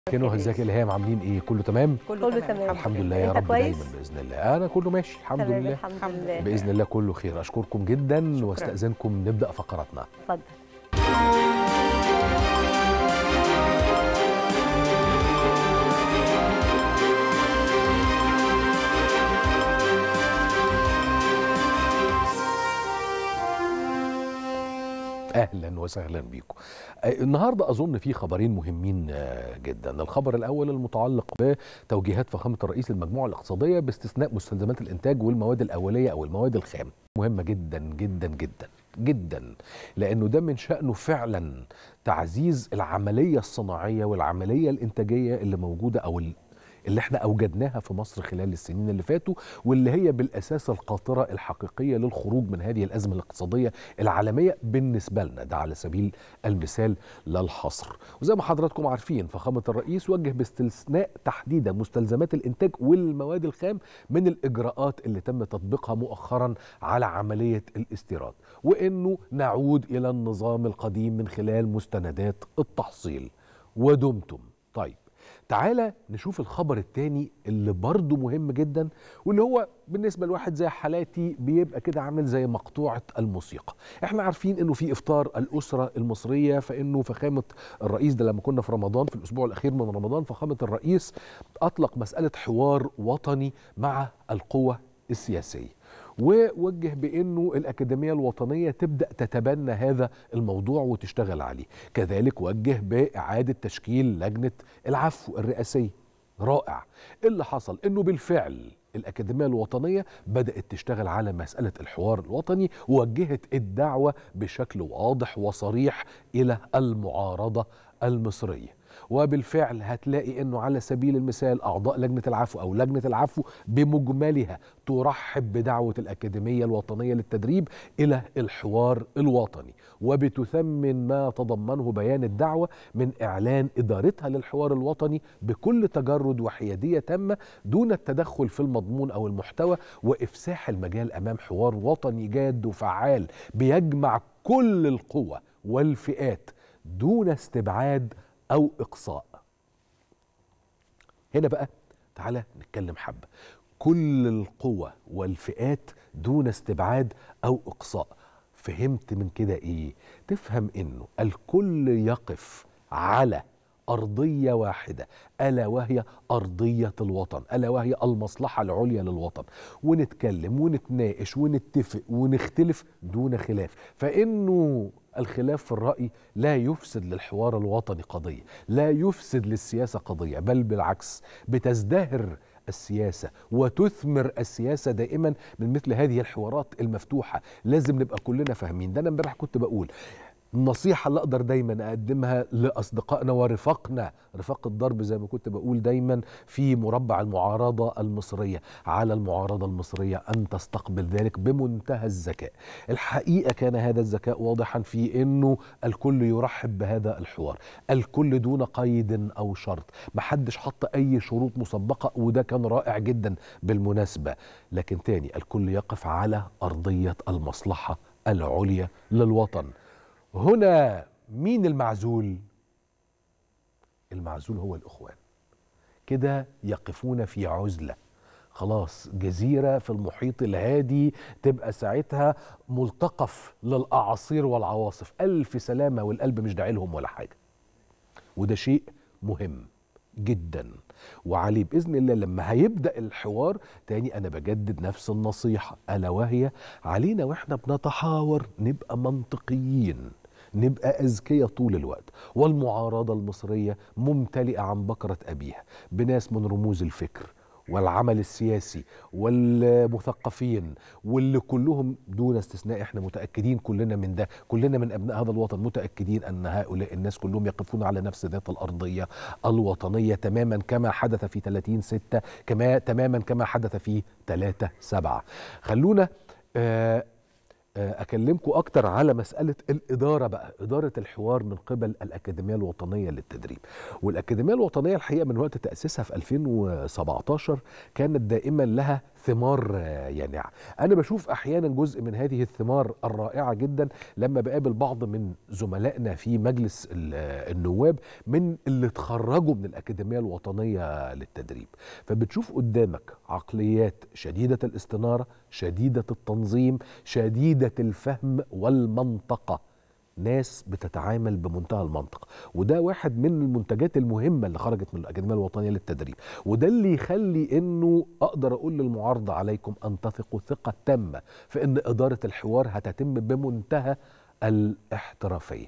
كانوا ازيك يا الهام، عاملين ايه؟ كله تمام؟ كله تمام الحمد لله يا رب دايما باذن الله. انا كله ماشي الحمد لله. الحمد لله باذن الله كله خير. اشكركم جدا شكرا. واستاذنكم نبدا فقراتنا. اتفضل. اهلا وسهلا بيكم. النهارده اظن في خبرين مهمين جدا. الخبر الاول المتعلق بتوجيهات فخامه الرئيس للمجموعه الاقتصاديه باستثناء مستلزمات الانتاج والمواد الاوليه او المواد الخام. مهمه جدا جدا جدا جدا، لانه ده من شانه فعلا تعزيز العمليه الصناعيه والعمليه الانتاجيه اللي موجوده او اللي احنا اوجدناها في مصر خلال السنين اللي فاتوا، واللي هي بالاساس القاطره الحقيقيه للخروج من هذه الازمه الاقتصاديه العالميه بالنسبه لنا، ده على سبيل المثال لا الحصر. وزي ما حضراتكم عارفين فخامه الرئيس وجه باستثناء تحديدا مستلزمات الانتاج والمواد الخام من الاجراءات اللي تم تطبيقها مؤخرا على عمليه الاستيراد، وانه نعود الى النظام القديم من خلال مستندات التحصيل. ودمتم طيب. تعالى نشوف الخبر التاني اللي برضه مهم جدا، واللي هو بالنسبة لواحد زي حالاتي بيبقى كده عامل زي مقطوعة الموسيقى. احنا عارفين انه في افطار الاسرة المصرية، فانه فخامة الرئيس ده لما كنا في رمضان في الاسبوع الاخير من رمضان، فخامة الرئيس اطلق مسألة حوار وطني مع القوى السياسية، ووجه بأنه الأكاديمية الوطنية تبدأ تتبنى هذا الموضوع وتشتغل عليه. كذلك وجه بإعادة تشكيل لجنة العفو الرئاسية. رائع. اللي حصل أنه بالفعل الأكاديمية الوطنية بدأت تشتغل على مسألة الحوار الوطني، ووجهت الدعوة بشكل واضح وصريح إلى المعارضة المصرية. وبالفعل هتلاقي انه على سبيل المثال اعضاء لجنه العفو او لجنه العفو بمجملها ترحب بدعوه الاكاديميه الوطنيه للتدريب الى الحوار الوطني، وبتثمن ما تضمنه بيان الدعوه من اعلان ادارتها للحوار الوطني بكل تجرد وحياديه تامه دون التدخل في المضمون او المحتوى، وافساح المجال امام حوار وطني جاد وفعال بيجمع كل القوى والفئات دون استبعاد أو إقصاء. هنا بقى تعالى نتكلم حبة. كل القوى والفئات دون استبعاد أو إقصاء. فهمت من كده إيه؟ تفهم إنه الكل يقف على أرضية واحدة، ألا وهي أرضية الوطن، ألا وهي المصلحة العليا للوطن، ونتكلم ونتناقش ونتفق ونختلف دون خلاف. فإنه الخلاف في الرأي لا يفسد للحوار الوطني قضية، لا يفسد للسياسة قضية، بل بالعكس بتزدهر السياسة وتثمر السياسة دائما من مثل هذه الحوارات المفتوحة. لازم نبقى كلنا فاهمين ده. أنا امبارح كنت بقول النصيحة اللي أقدر دايما أقدمها لأصدقائنا ورفاقنا، رفاق الضرب زي ما كنت بقول دايما في مربع المعارضة المصرية، على المعارضة المصرية أن تستقبل ذلك بمنتهى الذكاء. الحقيقة كان هذا الذكاء واضحا في أنه الكل يرحب بهذا الحوار، الكل دون قيد أو شرط، محدش حط أي شروط مسبقة، وده كان رائع جدا بالمناسبة. لكن تاني الكل يقف على أرضية المصلحة العليا للوطن. هنا مين المعزول؟ المعزول هو الإخوان. كده يقفون في عزلة، خلاص جزيرة في المحيط الهادي، تبقى ساعتها ملتقف للأعاصير والعواصف. ألف سلامة، والقلب مش داعي لهم ولا حاجة. وده شيء مهم جدا، وعليه بإذن الله لما هيبدأ الحوار تاني أنا بجدد نفس النصيحة، ألا وهي علينا وإحنا بنتحاور نبقى منطقيين، نبقى أذكياء طول الوقت. والمعارضة المصرية ممتلئة عن بكرة أبيها بناس من رموز الفكر والعمل السياسي والمثقفين، واللي كلهم دون استثناء احنا متأكدين كلنا من ده، كلنا من أبناء هذا الوطن متأكدين أن هؤلاء الناس كلهم يقفون على نفس ذات الأرضية الوطنية تماما كما حدث في 30/6، تماما كما حدث في 3/7. خلونا أكلمكم أكتر على مسألة الإدارة بقى، إدارة الحوار من قبل الأكاديمية الوطنية للتدريب. والأكاديمية الوطنية الحقيقة من وقت تأسيسها في 2017 كانت دائما لها ثمار يانعة. أنا بشوف أحيانا جزء من هذه الثمار الرائعة جدا لما بقابل بعض من زملائنا في مجلس النواب من اللي اتخرجوا من الأكاديمية الوطنية للتدريب، فبتشوف قدامك عقليات شديدة الاستنارة، شديدة التنظيم، شديدة الفهم والمنطقة، ناس بتتعامل بمنتهى المنطق. وده واحد من المنتجات المهمة اللي خرجت من الأكاديمية الوطنية للتدريب، وده اللي يخلي انه اقدر اقول للمعارضة عليكم ان تثقوا ثقة تامة في ان إدارة الحوار هتتم بمنتهى الاحترافية.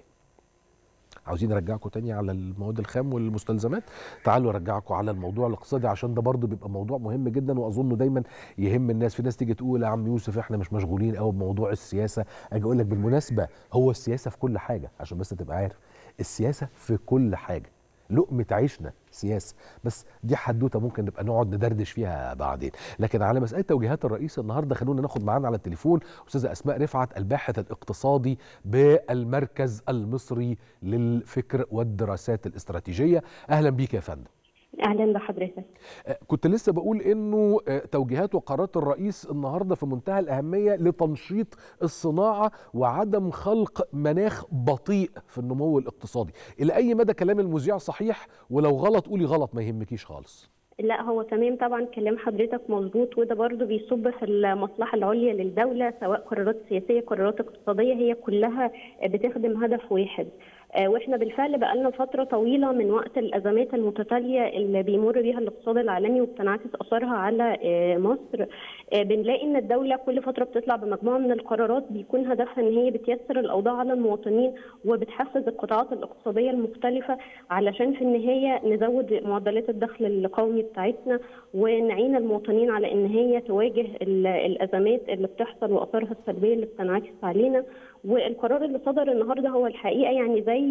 عاوزين نرجعكم تاني على المواد الخام والمستلزمات، تعالوا ارجعكم على الموضوع الاقتصادي عشان ده برضو بيبقى موضوع مهم جدا واظنه دايما يهم الناس. في ناس تيجي تقول يا عم يوسف احنا مش مشغولين قوي بموضوع السياسه، اجي اقول لك بالمناسبه هو السياسه في كل حاجه، عشان بس تبقى عارف السياسه في كل حاجه، لقمة عيشنا سياسة، بس دي حدوته ممكن نبقى نقعد ندردش فيها بعدين. لكن على مسألة توجيهات الرئيس النهارده خلونا ناخد معانا على التليفون أستاذة أسماء رفعت الباحث الاقتصادي بالمركز المصري للفكر والدراسات الاستراتيجية. أهلا بيك يا فندم. اهلا بحضرتك. كنت لسه بقول انه توجيهات وقرارات الرئيس النهارده في منتهى الاهميه لتنشيط الصناعه وعدم خلق مناخ بطيء في النمو الاقتصادي. الى اي مدى كلام المذيع صحيح؟ ولو غلط قولي غلط ما يهمكيش خالص. لا هو تمام طبعا كلام حضرتك مظبوط، وده برضو بيصب في المصلحه العليا للدوله، سواء قرارات سياسيه قرارات اقتصاديه، هي كلها بتخدم هدف واحد. واحنا بالفعل بقالنا فتره طويله من وقت الازمات المتتاليه اللي بيمر بيها الاقتصاد العالمي وبتنعكس اثارها على مصر، بنلاقي ان الدوله كل فتره بتطلع بمجموعه من القرارات بيكون هدفها ان هي بتيسر الاوضاع على المواطنين وبتحفز القطاعات الاقتصاديه المختلفه، علشان في النهايه نزود معدلات الدخل القومي بتاعتنا ونعين المواطنين على ان هي تواجه الازمات اللي بتحصل واثارها السلبيه اللي بتنعكس علينا. والقرار اللي صدر النهارده هو الحقيقه يعني زي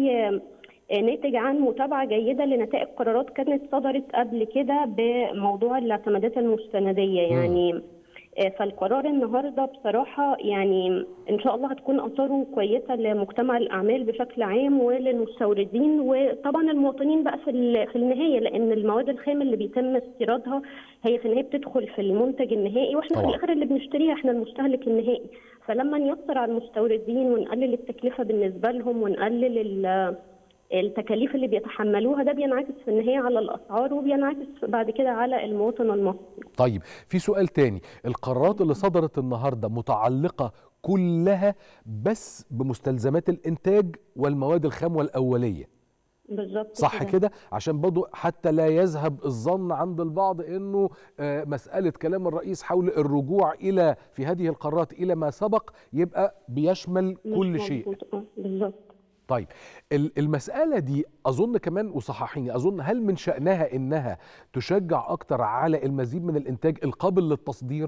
ناتج عن متابعه جيده لنتائج قرارات كانت صدرت قبل كده بموضوع الاعتمادات المستنديه يعني. فالقرار النهارده بصراحه يعني ان شاء الله هتكون اثاره كويسه لمجتمع الاعمال بشكل عام وللمستوردين وطبعا المواطنين بقى في النهايه، لان المواد الخام اللي بيتم استيرادها هي في النهايه بتدخل في المنتج النهائي، واحنا في الاخر اللي بنشتريها احنا المستهلك النهائي. فلما نيسر على المستوردين ونقلل التكلفه بالنسبه لهم ونقلل التكاليف اللي بيتحملوها، ده بينعكس في النهايه على الاسعار وبينعكس بعد كده على المواطن المصري. طيب في سؤال تاني، القرارات اللي صدرت النهارده متعلقه كلها بس بمستلزمات الانتاج والمواد الخام والاوليه بالظبط صح كده؟ عشان برضه حتى لا يذهب الظن عند البعض انه مساله كلام الرئيس حول الرجوع الى في هذه القرارات الى ما سبق يبقى بيشمل كل شيء. بالظبط. طيب المسألة دي أظن كمان وصححيني، أظن هل من شأنها إنها تشجع أكتر على المزيد من الإنتاج القابل للتصدير؟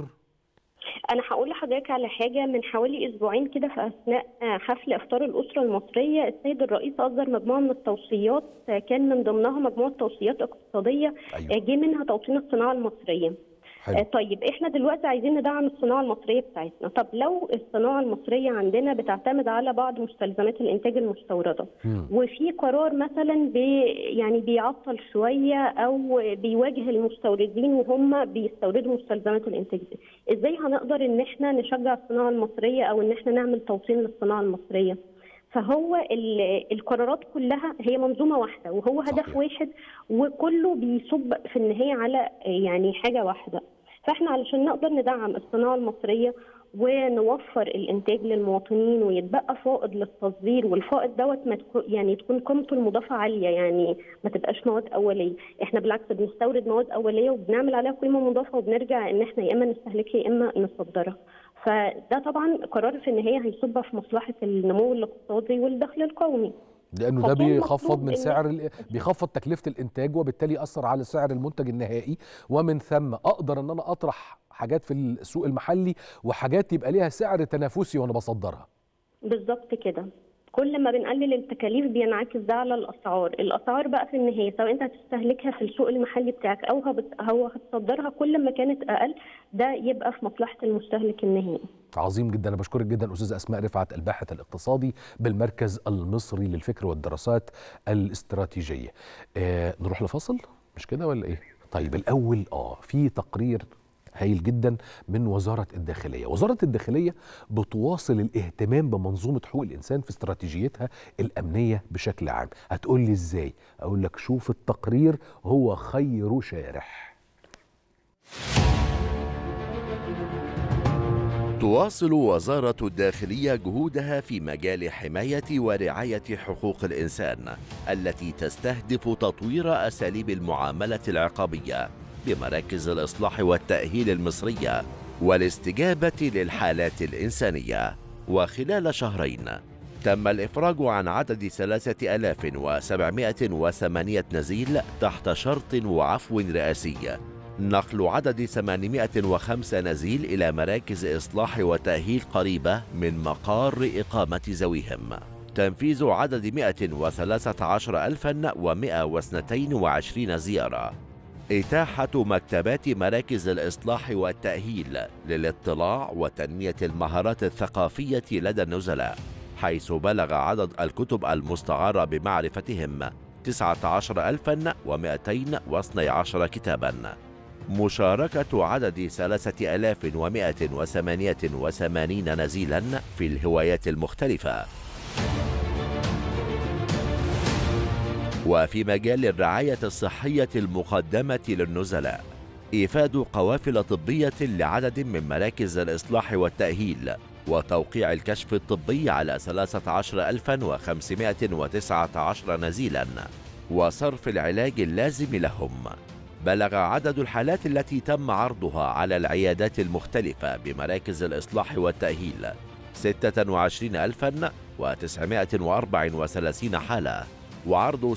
أنا هقول لحضرتك على حاجة. من حوالي أسبوعين كده في أثناء حفل إفطار الأسرة المصرية، السيد الرئيس أصدر مجموعة من التوصيات، كان من ضمنها مجموعة توصيات اقتصادية. أيوة. جه منها توطين الصناعة المصرية. حلو. طيب احنا دلوقتي عايزين ندعم الصناعه المصريه بتاعتنا، طب لو الصناعه المصريه عندنا بتعتمد على بعض مستلزمات الانتاج المستورده وفي قرار مثلا يعني بيعطل شويه او بيواجه المستوردين وهم بيستوردوا مستلزمات الانتاج دي، ازاي هنقدر ان احنا نشجع الصناعه المصريه او ان احنا نعمل توطين للصناعه المصريه؟ فهو القرارات كلها هي منظومه واحده وهو هدف واحد وكله بيصب في النهايه على يعني حاجه واحده. فاحنا علشان نقدر ندعم الصناعه المصريه ونوفر الانتاج للمواطنين ويتبقى فائض للتصدير، والفائض دوت يعني تكون قيمته المضافه عاليه، يعني ما تبقاش مواد اوليه، احنا بالعكس بنستورد مواد اوليه وبنعمل عليها قيمه مضافه وبنرجع ان احنا يا اما نستهلكها يا اما نصدرها. فده طبعا قرار في النهايه هيصب في مصلحه النمو الاقتصادي والدخل القومي، لانه ده بيخفض من بيخفض تكلفه الانتاج وبالتالي ياثر على سعر المنتج النهائي، ومن ثم اقدر ان انا اطرح حاجات في السوق المحلي وحاجات يبقى ليها سعر تنافسي وانا بصدرها. بالظبط كده. كل ما بنقلل التكاليف بينعكس ده على الاسعار بقى في النهايه، سواء انت هتستهلكها في السوق المحلي بتاعك او هتصدرها، كل ما كانت اقل ده يبقى في مصلحه المستهلك النهائي. عظيم جدا، انا بشكرك جدا استاذه اسماء رفعت الباحث الاقتصادي بالمركز المصري للفكر والدراسات الاستراتيجيه. نروح لفاصل مش كده ولا ايه؟ طيب الاول في تقرير هايل جدا من وزارة الداخلية. وزارة الداخلية بتواصل الاهتمام بمنظومة حقوق الإنسان في استراتيجيتها الأمنية بشكل عام. هتقول لي إزاي؟ أقول لك شوف التقرير، هو خير شارح. تواصل وزارة الداخلية جهودها في مجال حماية ورعاية حقوق الإنسان التي تستهدف تطوير أساليب المعاملة العقابية بمراكز الإصلاح والتأهيل المصرية والاستجابة للحالات الإنسانية. وخلال شهرين تم الإفراج عن عدد 3708 نزيل تحت شرط وعفو رئاسي، نقل عدد 805 نزيل إلى مراكز إصلاح وتأهيل قريبة من مقار إقامة ذويهم، تنفيذ عدد 113,122 زيارة، إتاحة مكتبات مراكز الإصلاح والتأهيل للاطلاع وتنمية المهارات الثقافية لدى النزلاء، حيث بلغ عدد الكتب المستعارة بمعرفتهم 19,212 كتاباً، مشاركة عدد 3,188 نزيلاً في الهوايات المختلفة. وفي مجال الرعاية الصحية المقدمة للنزلاء، إيفاد قوافل طبية لعدد من مراكز الإصلاح والتأهيل، وتوقيع الكشف الطبي على 13,519 نزيلاً، وصرف العلاج اللازم لهم. بلغ عدد الحالات التي تم عرضها على العيادات المختلفة بمراكز الإصلاح والتأهيل 26,934 حالة، وعرض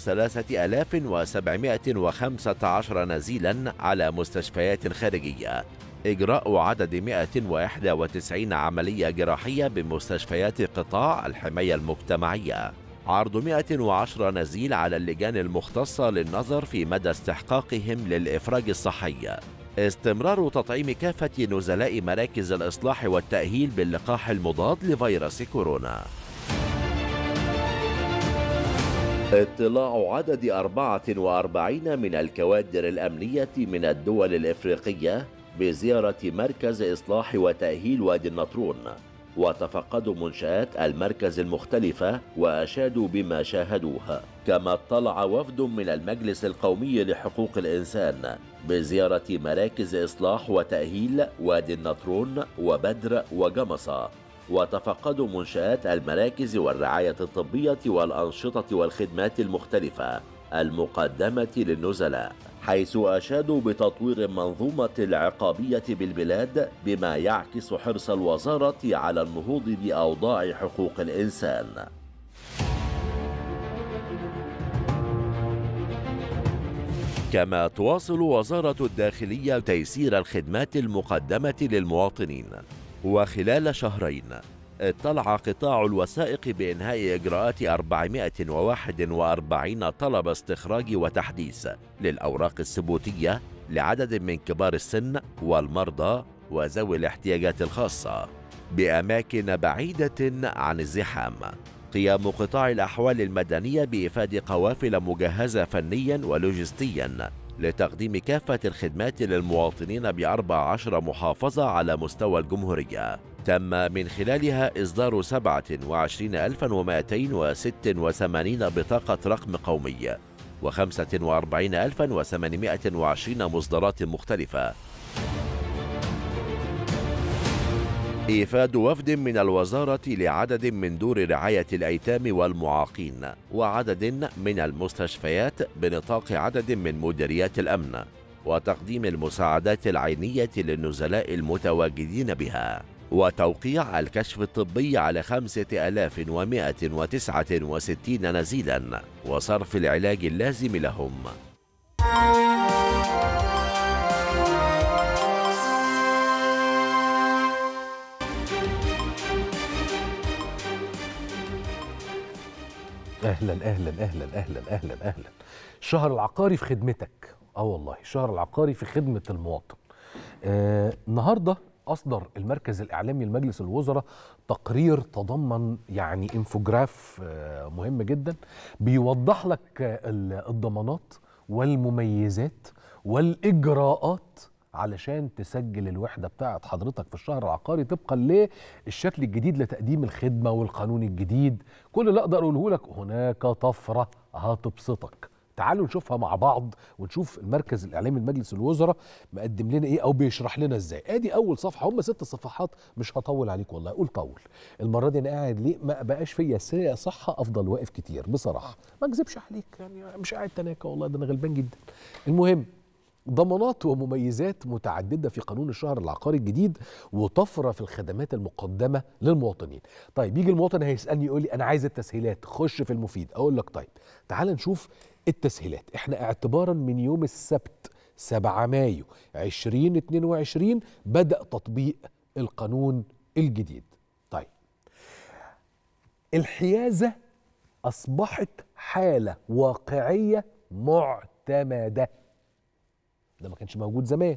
3,715 نزيلا على مستشفيات خارجية، إجراء عدد 191 عملية جراحية بمستشفيات قطاع الحماية المجتمعية، عرض 110 نزيل على اللجان المختصة للنظر في مدى استحقاقهم للإفراج الصحي، استمرار تطعيم كافة نزلاء مراكز الإصلاح والتأهيل باللقاح المضاد لفيروس كورونا. اطلاع عدد 44 من الكوادر الأمنية من الدول الإفريقية بزيارة مركز إصلاح وتأهيل وادي النطرون، وتفقدوا منشآت المركز المختلفة وأشادوا بما شاهدوه. كما اطلع وفد من المجلس القومي لحقوق الإنسان بزيارة مراكز إصلاح وتأهيل وادي النطرون وبدر وجمصة، وتفقدوا منشآت المراكز والرعاية الطبية والأنشطة والخدمات المختلفة المقدمة للنزلاء، حيث أشادوا بتطوير المنظومة العقابية بالبلاد بما يعكس حرص الوزارة على النهوض بأوضاع حقوق الإنسان. كما تواصل وزارة الداخلية تيسير الخدمات المقدمة للمواطنين. وخلال شهرين اطلع قطاع الوثائق بإنهاء إجراءات 441 طلب استخراج وتحديث للأوراق الثبوتية لعدد من كبار السن والمرضى وذوي الاحتياجات الخاصة بأماكن بعيدة عن الزحام. قيام قطاع الأحوال المدنية بإيفاد قوافل مجهزة فنيا ولوجستيا لتقديم كافة الخدمات للمواطنين ب14 محافظة على مستوى الجمهورية، تم من خلالها إصدار 27,286 بطاقة رقم قومي و45,820 مصدرات مختلفة. إيفاد وفد من الوزارة لعدد من دور رعاية الأيتام والمعاقين وعدد من المستشفيات بنطاق عدد من مديريات الأمن، وتقديم المساعدات العينية للنزلاء المتواجدين بها، وتوقيع الكشف الطبي على 5,169 نزيلا، وصرف العلاج اللازم لهم. اهلا اهلا اهلا اهلا اهلا اهلا. الشهر العقاري في خدمتك. والله الشهر العقاري في خدمه المواطن. النهارده اصدر المركز الاعلامي لمجلس الوزراء تقرير تضمن يعني انفوجراف مهم جدا بيوضح لك الضمانات والمميزات والاجراءات علشان تسجل الوحدة بتاعت حضرتك في الشهر العقاري طبقا للشكل الجديد لتقديم الخدمة والقانون الجديد. كل اللي أقدر أقوله لك هناك طفرة هتبسطك. تعالوا نشوفها مع بعض ونشوف المركز الإعلامي لمجلس الوزراء مقدم لنا إيه أو بيشرح لنا إزاي. آدي أول صفحة، هم 6 صفحات، مش هطول عليك والله، قول طول. المرة دي أنا قاعد ليه ما بقاش فيا صحة أفضل واقف كتير بصراحة، ما أكذبش عليك، يعني مش قاعد تناكة والله، ده أنا غلبان جدا. المهم، ضمانات ومميزات متعددة في قانون الشهر العقاري الجديد وطفرة في الخدمات المقدمة للمواطنين. طيب يجي المواطن هيسألني يقول لي أنا عايز التسهيلات، خش في المفيد. أقول لك طيب تعال نشوف التسهيلات. احنا اعتبارا من يوم السبت 7 مايو 2022 بدأ تطبيق القانون الجديد. طيب الحيازة أصبحت حالة واقعية معتمدة، ده ما كانش موجود زمان،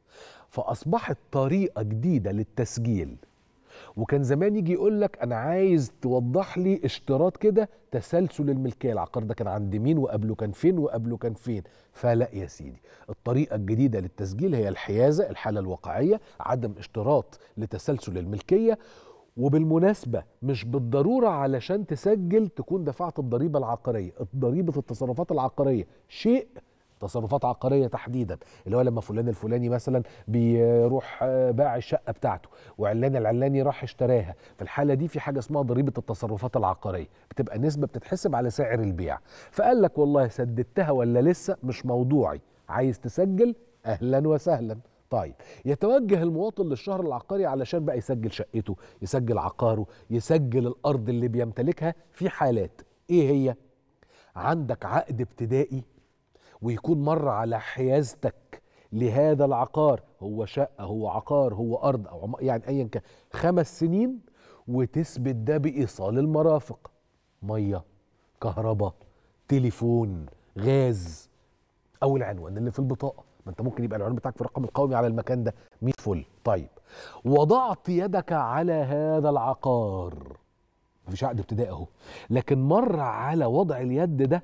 فأصبحت طريقة جديدة للتسجيل. وكان زمان يجي يقول لك أنا عايز توضح لي اشتراط كده تسلسل الملكية، العقار ده كان عند مين وقبله كان فين وقبله كان فين. فلا يا سيدي، الطريقة الجديدة للتسجيل هي الحيازة، الحالة الواقعية، عدم اشتراط لتسلسل الملكية. وبالمناسبة مش بالضرورة علشان تسجل تكون دفعت الضريبة العقارية، ضريبة التصرفات العقارية شيء، تصرفات عقارية تحديدا اللي هو لما فلان الفلاني مثلا بيروح باع الشقة بتاعته وعلان العلاني راح اشتراها، في الحالة دي في حاجة اسمها ضريبة التصرفات العقارية، بتبقى نسبة بتتحسب على سعر البيع. فقال لك والله سددتها ولا لسه مش موضوعي، عايز تسجل أهلا وسهلا. طيب يتوجه المواطن للشهر العقاري علشان بقى يسجل شقته، يسجل عقاره، يسجل الأرض اللي بيمتلكها في حالات. إيه هي؟ عندك عقد ابتدائي ويكون مر على حيازتك لهذا العقار، هو شقة هو عقار هو أرض أو يعني أيا كان، 5 سنين، وتثبت ده بإيصال المرافق، مية، كهرباء، تليفون، غاز، أو العنوان اللي في البطاقة. ما أنت ممكن يبقى العنوان بتاعك في الرقم القومي على المكان ده 100 فل. طيب وضعت يدك على هذا العقار، مفيش عقد ابتدائي اهو، لكن مر على وضع اليد ده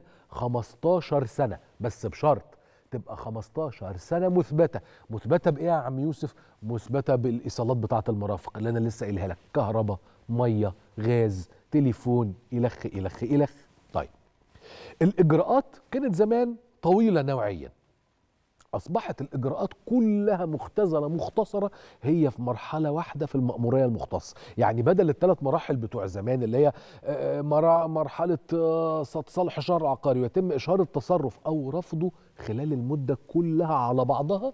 15 سنة، بس بشرط تبقى 15 سنة مثبتة. مثبتة بإيه يا عم يوسف؟ مثبتة بالإيصالات بتاعة المرافق اللي أنا لسه قايلها لك، كهرباء، مية، غاز، تليفون، إلخ إلخ إلخ. طيب الإجراءات كانت زمان طويلة نوعيا، أصبحت الإجراءات كلها مختزلة مختصرة، هي في مرحلة واحدة في المأمورية المختصة. يعني بدل ال3 مراحل بتوع زمان اللي هي مرحلة تصالح الشهر العقاري ويتم إشهار التصرف أو رفضه خلال المدة كلها على بعضها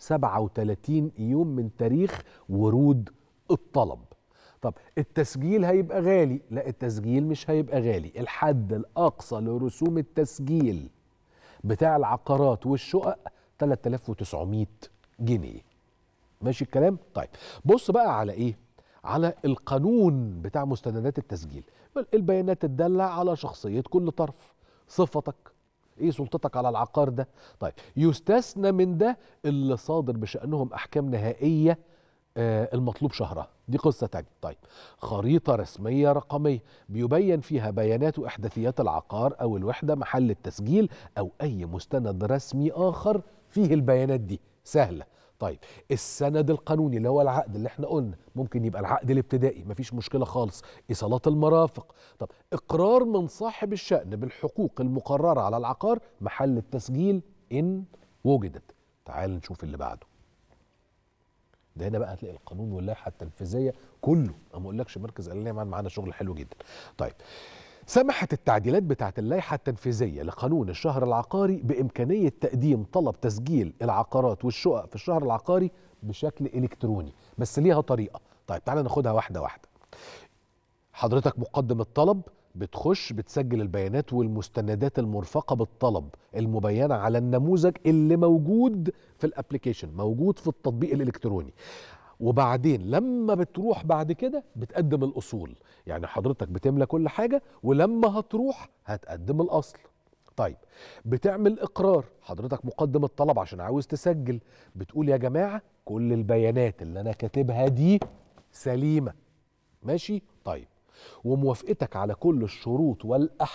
37 يوم من تاريخ ورود الطلب. طب التسجيل هيبقى غالي؟ لا، التسجيل مش هيبقى غالي. الحد الأقصى لرسوم التسجيل بتاع العقارات والشقق 3900 جنيه. ماشي الكلام؟ طيب بص بقى على ايه؟ على القانون بتاع مستندات التسجيل. البيانات الدالة على شخصية كل طرف، صفتك، ايه سلطتك على العقار ده. طيب يستثنى من ده اللي صادر بشأنهم أحكام نهائية المطلوب شهرها، دي قصة تانية. طيب خريطة رسمية رقمية بيبين فيها بيانات وإحداثيات العقار أو الوحدة محل التسجيل أو أي مستند رسمي آخر فيه البيانات دي، سهلة. طيب السند القانوني اللي هو العقد اللي احنا قلنا، ممكن يبقى العقد الابتدائي مفيش مشكلة خالص، إيصالات المرافق. طب إقرار من صاحب الشأن بالحقوق المقررة على العقار محل التسجيل إن وجدت. تعال نشوف اللي بعده. ده هنا بقى هتلاقي القانون واللائحه التنفيذيه كله، ما اقولكش مركز الاعلام معانا شغل حلو جدا. طيب سمحت التعديلات بتاعه اللائحه التنفيذيه لقانون الشهر العقاري بامكانيه تقديم طلب تسجيل العقارات والشقق في الشهر العقاري بشكل الكتروني، بس ليها طريقه. طيب تعالى ناخدها واحده واحده. حضرتك مقدم الطلب، بتخش بتسجل البيانات والمستندات المرفقة بالطلب المبينة على النموذج اللي موجود في الابليكيشن، موجود في التطبيق الإلكتروني. وبعدين لما بتروح بعد كده بتقدم الأصول، يعني حضرتك بتملى كل حاجة ولما هتروح هتقدم الأصل. طيب بتعمل إقرار، حضرتك مقدم الطلب عشان عاوز تسجل، بتقول يا جماعة كل البيانات اللي أنا كاتبها دي سليمة، ماشي؟ طيب وموافقتك على كل الشروط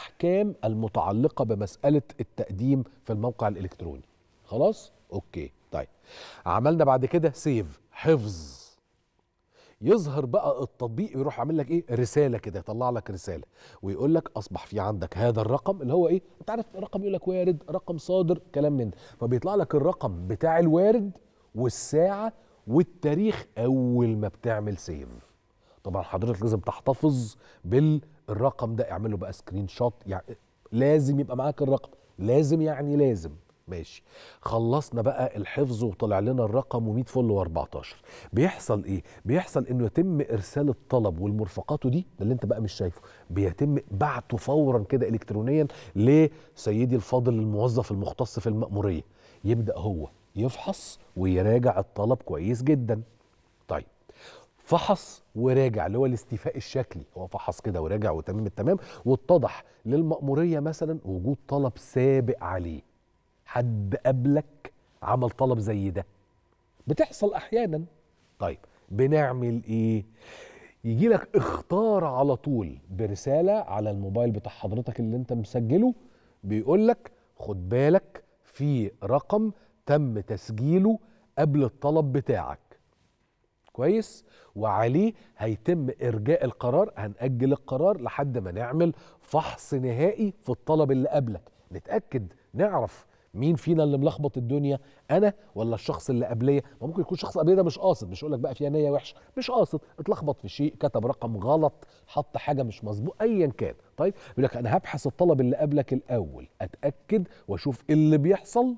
والأحكام المتعلقة بمسألة التقديم في الموقع الإلكتروني. خلاص؟ أوكي. طيب عملنا بعد كده سيف، حفظ. يظهر بقى التطبيق يروح عامل لك ايه؟ رساله كده، يطلع لك رساله ويقول لك اصبح في عندك هذا الرقم اللي هو ايه؟ انت عارف رقم يقول لك وارد، رقم صادر، كلام من ده. فبيطلع لك الرقم بتاع الوارد والساعه والتاريخ اول ما بتعمل سيف. طبعا حضرتك لازم تحتفظ بالرقم ده، اعمله بقى سكرين شوت، يعني لازم يبقى معاك الرقم، لازم يعني لازم. ماشي، خلصنا بقى الحفظ وطلع لنا الرقم و100 فل و14. بيحصل ايه؟ بيحصل انه يتم ارسال الطلب والمرفقات، دي ده اللي انت بقى مش شايفه، بيتم بعته فورا كده الكترونيا لسيدي الفاضل الموظف المختص في المأمورية. يبدأ هو يفحص ويراجع الطلب كويس جدا. طيب فحص وراجع اللي هو الاستيفاء الشكلي، هو فحص كده وراجع وتمام التمام، واتضح للمأمورية مثلا وجود طلب سابق عليه، حد قبلك عمل طلب زي ده، بتحصل احيانا. طيب بنعمل ايه؟ يجي لك اختار على طول برسالة على الموبايل بتاع حضرتك اللي انت مسجله، بيقول لك خد بالك في رقم تم تسجيله قبل الطلب بتاعك، كويس، وعليه هيتم إرجاء القرار، هنأجل القرار لحد ما نعمل فحص نهائي في الطلب اللي قبلك، نتأكد نعرف مين فينا اللي ملخبط الدنيا، أنا ولا الشخص اللي قبلية. ممكن يكون الشخص قبلية ده مش قاصد، مش يقول لك بقى فيها نية وحشة، مش قاصد، اتلخبط في شيء، كتب رقم غلط، حط حاجة مش مظبوط، أيا كان. طيب يقول لك أنا هبحث الطلب اللي قبلك الأول، أتأكد وأشوف إيه اللي بيحصل.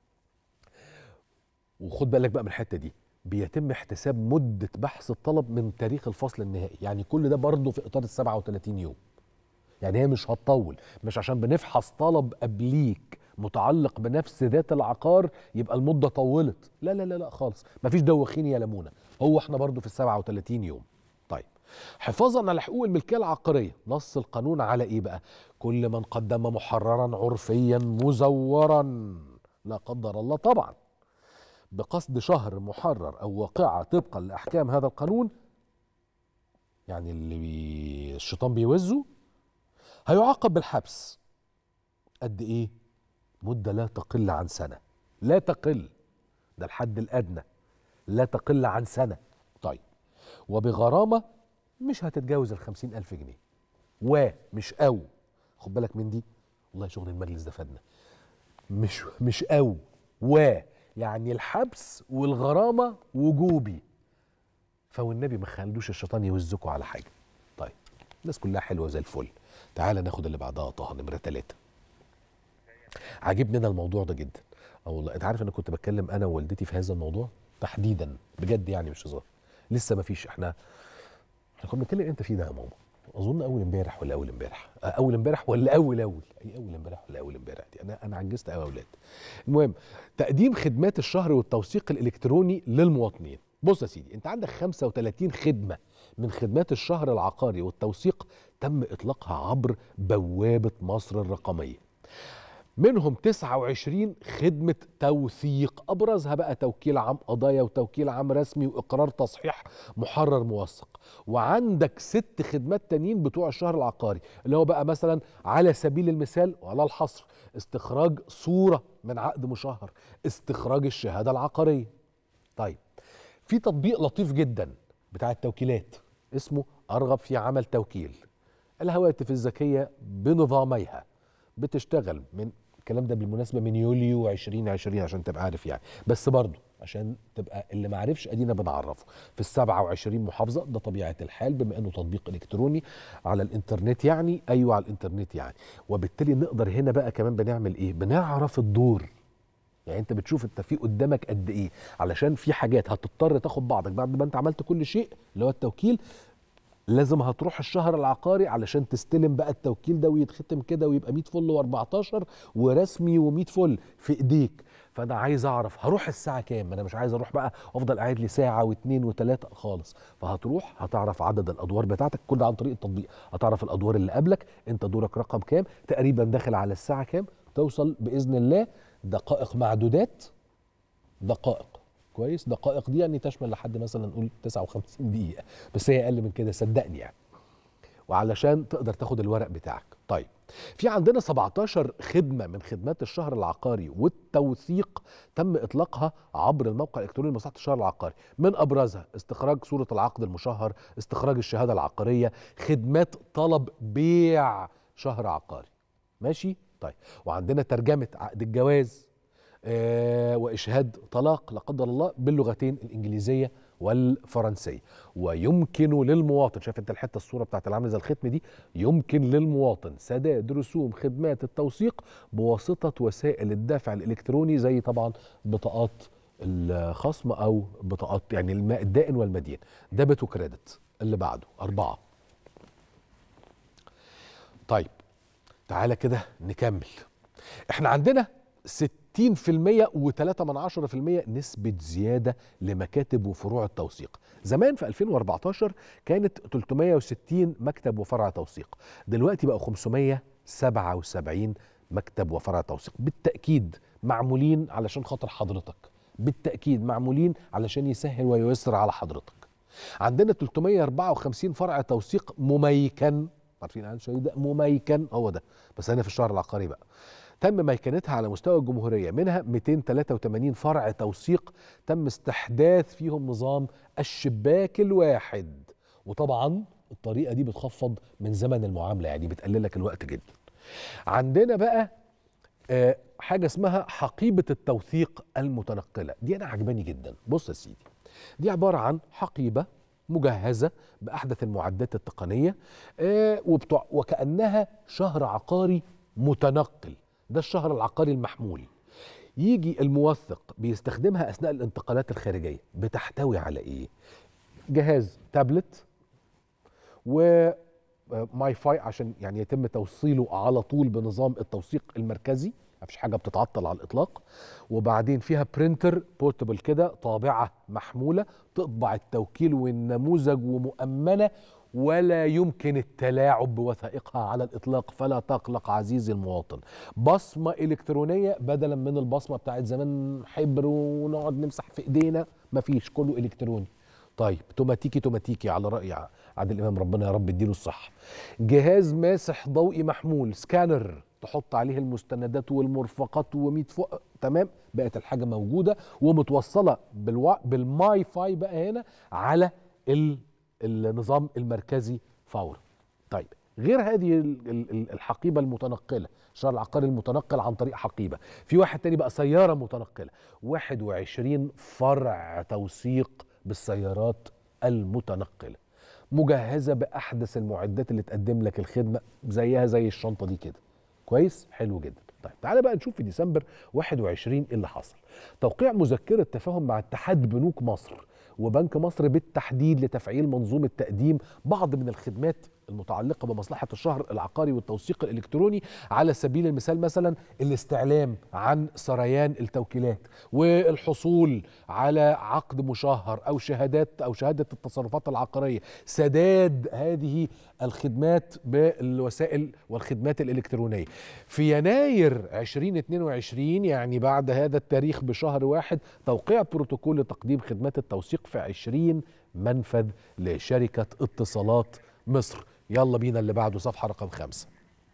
وخد بالك بقى من الحتة دي، بيتم احتساب مدة بحث الطلب من تاريخ الفصل النهائي، يعني كل ده برضه في إطار ال37 يوم. يعني هي مش هتطول، مش عشان بنفحص طلب قبليك متعلق بنفس ذات العقار يبقى المدة طولت، لا لا لا لا خالص، مفيش دوخين يا لمونة، هو احنا برضه في ال37 يوم. طيب حفاظا على حقوق الملكية العقارية، نص القانون على ايه بقى؟ كل من قدم محررا عرفيا مزورا، لا قدر الله طبعا، بقصد شهر محرر أو واقعة طبقا لأحكام هذا القانون، يعني اللي الشيطان بيوزه، هيعاقب بالحبس. قد إيه؟ مدة لا تقل عن سنة، لا تقل، ده الحد الأدنى، لا تقل عن سنة. طيب وبغرامة مش هتتجاوز ال50,000 جنيه، ومش أو، خد بالك من دي، والله شغل المجلس ده فادنا، مش أو يعني الحبس والغرامة وجوبي، فوالنبي ما خلوش الشيطان يوزكوا على حاجة. طيب الناس كلها حلوة زي الفل، تعال ناخد اللي بعدها طه، نمرة 3. عاجبني انا الموضوع ده جدا، والله انت عارف انا كنت بتكلم انا ووالدتي في هذا الموضوع تحديدا بجد، يعني مش هزار، لسه ما فيش، احنا كنا بنتكلم امتى فيه ده يا ماما؟ اظن اول امبارح ولا اول امبارح، اول امبارح ولا اول امبارح ولا اول امبارح دي، انا عجزت قوي يا اولاد. المهم، تقديم خدمات الشهر والتوثيق الالكتروني للمواطنين. بص يا سيدي، انت عندك 35 خدمه من خدمات الشهر العقاري والتوثيق تم اطلاقها عبر بوابه مصر الرقميه، منهم 29 خدمة توثيق، أبرزها بقى توكيل عام قضايا وتوكيل عام رسمي وإقرار تصحيح محرر موثق. وعندك 6 خدمات تانيين بتوع الشهر العقاري، اللي هو بقى مثلا على سبيل المثال وعلى الحصر، استخراج صورة من عقد مشهر، استخراج الشهادة العقارية. طيب في تطبيق لطيف جدا بتاع التوكيلات اسمه أرغب في عمل توكيل. الهواتف الذكية بنظاميها بتشتغل من الكلام ده بالمناسبة من يوليو 2020 عشان تبقى عارف يعني، بس برضو عشان تبقى اللي ما عارفش ادينا بنعرفه، في ال27 محافظة، ده طبيعة الحال بما انه تطبيق الكتروني على الانترنت، يعني ايوه على الانترنت يعني، وبالتالي نقدر هنا بقى كمان بنعمل ايه؟ بنعرف الدور، يعني انت بتشوف انت في قدامك قد ايه، علشان في حاجات هتضطر تاخد بعضك بعد ما انت عملت كل شيء اللي هو التوكيل، لازم هتروح الشهر العقاري علشان تستلم بقى التوكيل ده ويتختم كده ويبقى 100 فل و14 ورسمي و100 فل في ايديك. فانا عايز اعرف هروح الساعه كام، انا مش عايز اروح بقى افضل قاعد لي ساعه واثنين وثلاثه خالص، فهتروح هتعرف عدد الادوار بتاعتك كل عن طريق التطبيق، هتعرف الادوار اللي قبلك، انت دورك رقم كام، تقريبا داخل على الساعه كام، توصل باذن الله دقائق معدودات، دقائق كويس، دقائق دي يعني تشمل لحد مثلا نقول 59 دقيقة، بس هي أقل من كده صدقني يعني. وعلشان تقدر تاخد الورق بتاعك. طيب في عندنا 17 خدمة من خدمات الشهر العقاري والتوثيق تم إطلاقها عبر الموقع الإلكتروني لمصلحة الشهر العقاري. من أبرزها استخراج صورة العقد المشهر، استخراج الشهادة العقارية، خدمات طلب بيع شهر عقاري. ماشي؟ طيب وعندنا ترجمة عقد الجواز وإشهاد طلاق لا قدر الله باللغتين الإنجليزية والفرنسية. ويمكن للمواطن، شايف انت الحته الصوره بتاعت العامله زي الختم دي، يمكن للمواطن سداد رسوم خدمات التوثيق بواسطه وسائل الدفع الالكتروني زي طبعا بطاقات الخصم او بطاقات يعني الدائن والمدين، ديبت وكريدت. اللي بعده 4. طيب تعالى كده نكمل. احنا عندنا 60% و3% نسبة زيادة لمكاتب وفروع التوثيق. زمان في 2014 كانت 360 مكتب وفرع توثيق، دلوقتي بقى 577 مكتب وفرع توثيق. بالتأكيد معمولين علشان خاطر حضرتك، بالتأكيد معمولين علشان يسهل وييسر على حضرتك. عندنا 354 فرع توثيق مميكن، عارفين عن شيء ده مميكن، هو ده بس هنا في الشهر العقاري بقى، تم ميكنتها على مستوى الجمهورية. منها 283 فرع توثيق تم استحداث فيهم نظام الشباك الواحد، وطبعا الطريقة دي بتخفض من زمن المعاملة، يعني بتقللك الوقت جدا. عندنا بقى حاجة اسمها حقيبة التوثيق المتنقلة، دي أنا عجباني جدا. بص يا سيدي، دي عبارة عن حقيبة مجهزة بأحدث المعدات التقنية وكأنها شهر عقاري متنقل. ده الشهر العقاري المحمول. يجي الموثق بيستخدمها أثناء الانتقالات الخارجية. بتحتوي على إيه؟ جهاز تابلت وماي فاي عشان يعني يتم توصيله على طول بنظام التوثيق المركزي، مفيش حاجة بتتعطل على الإطلاق. وبعدين فيها برينتر بورتبل كده، طابعة محمولة تطبع التوكيل والنموذج ومؤمنة ولا يمكن التلاعب بوثائقها على الإطلاق، فلا تقلق عزيزي المواطن. بصمة إلكترونية بدلا من البصمة بتاعت زمان حبر ونقعد نمسح في إيدينا، مفيش، كله إلكتروني. طيب توماتيكي على رأي عادل إمام ربنا يا رب يديله الصحة. جهاز ماسح ضوئي محمول، سكانر تحط عليه المستندات والمرفقات و100 فوق، تمام، بقت الحاجة موجودة ومتوصلة بالماي فاي بقى هنا على النظام المركزي فورا. طيب غير هذه الحقيبة المتنقلة، الشهر العقاري المتنقل عن طريق حقيبة، في واحد تاني بقى سيارة متنقلة، 21 فرع توثيق بالسيارات المتنقلة مجهزة بأحدث المعدات اللي تقدم لك الخدمة زيها زي الشنطة دي كده. كويس؟ حلو جدا. طيب تعالى بقى نشوف في ديسمبر 21 ايه اللي حصل. توقيع مذكرة تفاهم مع اتحاد بنوك مصر وبنك مصر بالتحديد لتفعيل منظومة تقديم بعض من الخدمات المتعلقة بمصلحة الشهر العقاري والتوثيق الإلكتروني، على سبيل المثال مثلا الاستعلام عن سريان التوكيلات والحصول على عقد مشهر أو شهادات أو شهادة التصرفات العقارية، سداد هذه الخدمات بالوسائل والخدمات الإلكترونية. في يناير 2022 يعني بعد هذا التاريخ بشهر واحد، توقيع بروتوكول لتقديم خدمات التوثيق في 20 منفذ لشركة اتصالات مصر. يلا بينا اللي بعده، صفحة رقم 5.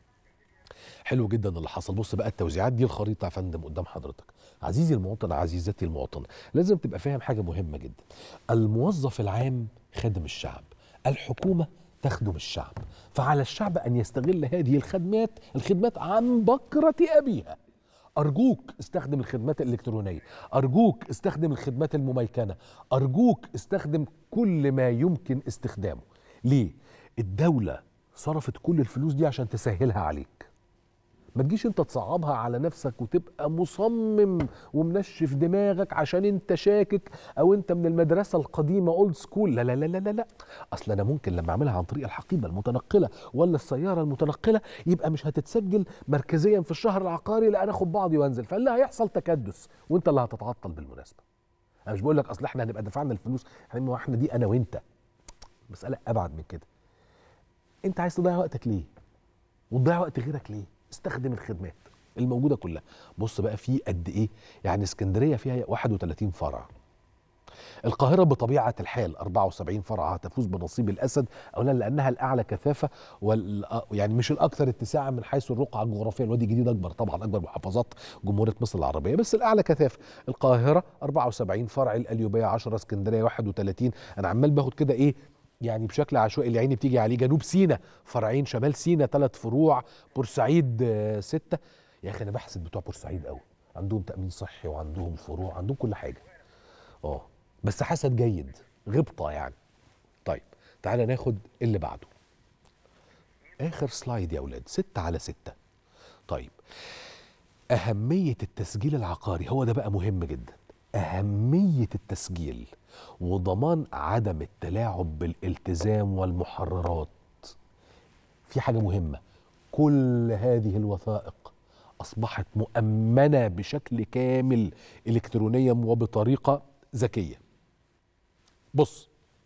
حلو جدا اللي حصل. بص بقى التوزيعات دي، الخريطة يا فندم قدام حضرتك. عزيزي المواطن، عزيزتي المواطنة، لازم تبقى فاهم حاجة مهمة جدا. الموظف العام خادم الشعب، الحكومة تخدم الشعب، فعلى الشعب أن يستغل هذه الخدمات عن بكرة أبيها. أرجوك استخدم الخدمات الإلكترونية، أرجوك استخدم الخدمات المميكنة، أرجوك استخدم كل ما يمكن استخدامه. ليه؟ الدولة صرفت كل الفلوس دي عشان تسهلها عليك. ما تجيش انت تصعبها على نفسك وتبقى مصمم ومنشف دماغك عشان انت شاكك او انت من المدرسة القديمة اولد سكول. لا لا لا لا لا، اصل انا ممكن لما اعملها عن طريق الحقيبة المتنقلة ولا السيارة المتنقلة يبقى مش هتتسجل مركزيا في الشهر العقاري، لا انا اخد بعضي وانزل، فاللي هيحصل تكدس وانت اللي هتتعطل بالمناسبة. انا مش بقول لك اصل احنا هنبقى دفعنا الفلوس، احنا دي انا وانت، مسألة ابعد من كده. انت عايز تضيع وقتك ليه؟ وتضيع وقت غيرك ليه؟ استخدم الخدمات الموجودة كلها. بص بقى في قد ايه، يعني اسكندرية فيها 31 فرع، القاهرة بطبيعة الحال 74 فرع هتفوز بنصيب الأسد، أولا لأنها الأعلى كثافة يعني مش الأكثر اتساعا من حيث الرقعة الجغرافية. الوادي الجديد أكبر طبعا، أكبر محافظات جمهورية مصر العربية، بس الأعلى كثافة القاهرة 74 فرع، القليوبية 10، اسكندرية 31. أنا عمال باخد كده إيه يعني بشكل عشوائي اللي عيني بتيجي عليه. جنوب سيناء فرعين، شمال سيناء 3 فروع، بورسعيد 6. يا أخي أنا بحسد بتوع بورسعيد قوي، عندهم تأمين صحي وعندهم فروع، عندهم كل حاجة. بس حسد جيد، غبطة يعني. طيب تعالى ناخد اللي بعده، آخر سلايد يا أولاد، 6/6. طيب أهمية التسجيل العقاري، هو ده بقى مهم جدا. أهمية التسجيل وضمان عدم التلاعب بالالتزام والمحررات. في حاجة مهمة، كل هذه الوثائق أصبحت مؤمنة بشكل كامل إلكترونيا وبطريقة ذكية. بص،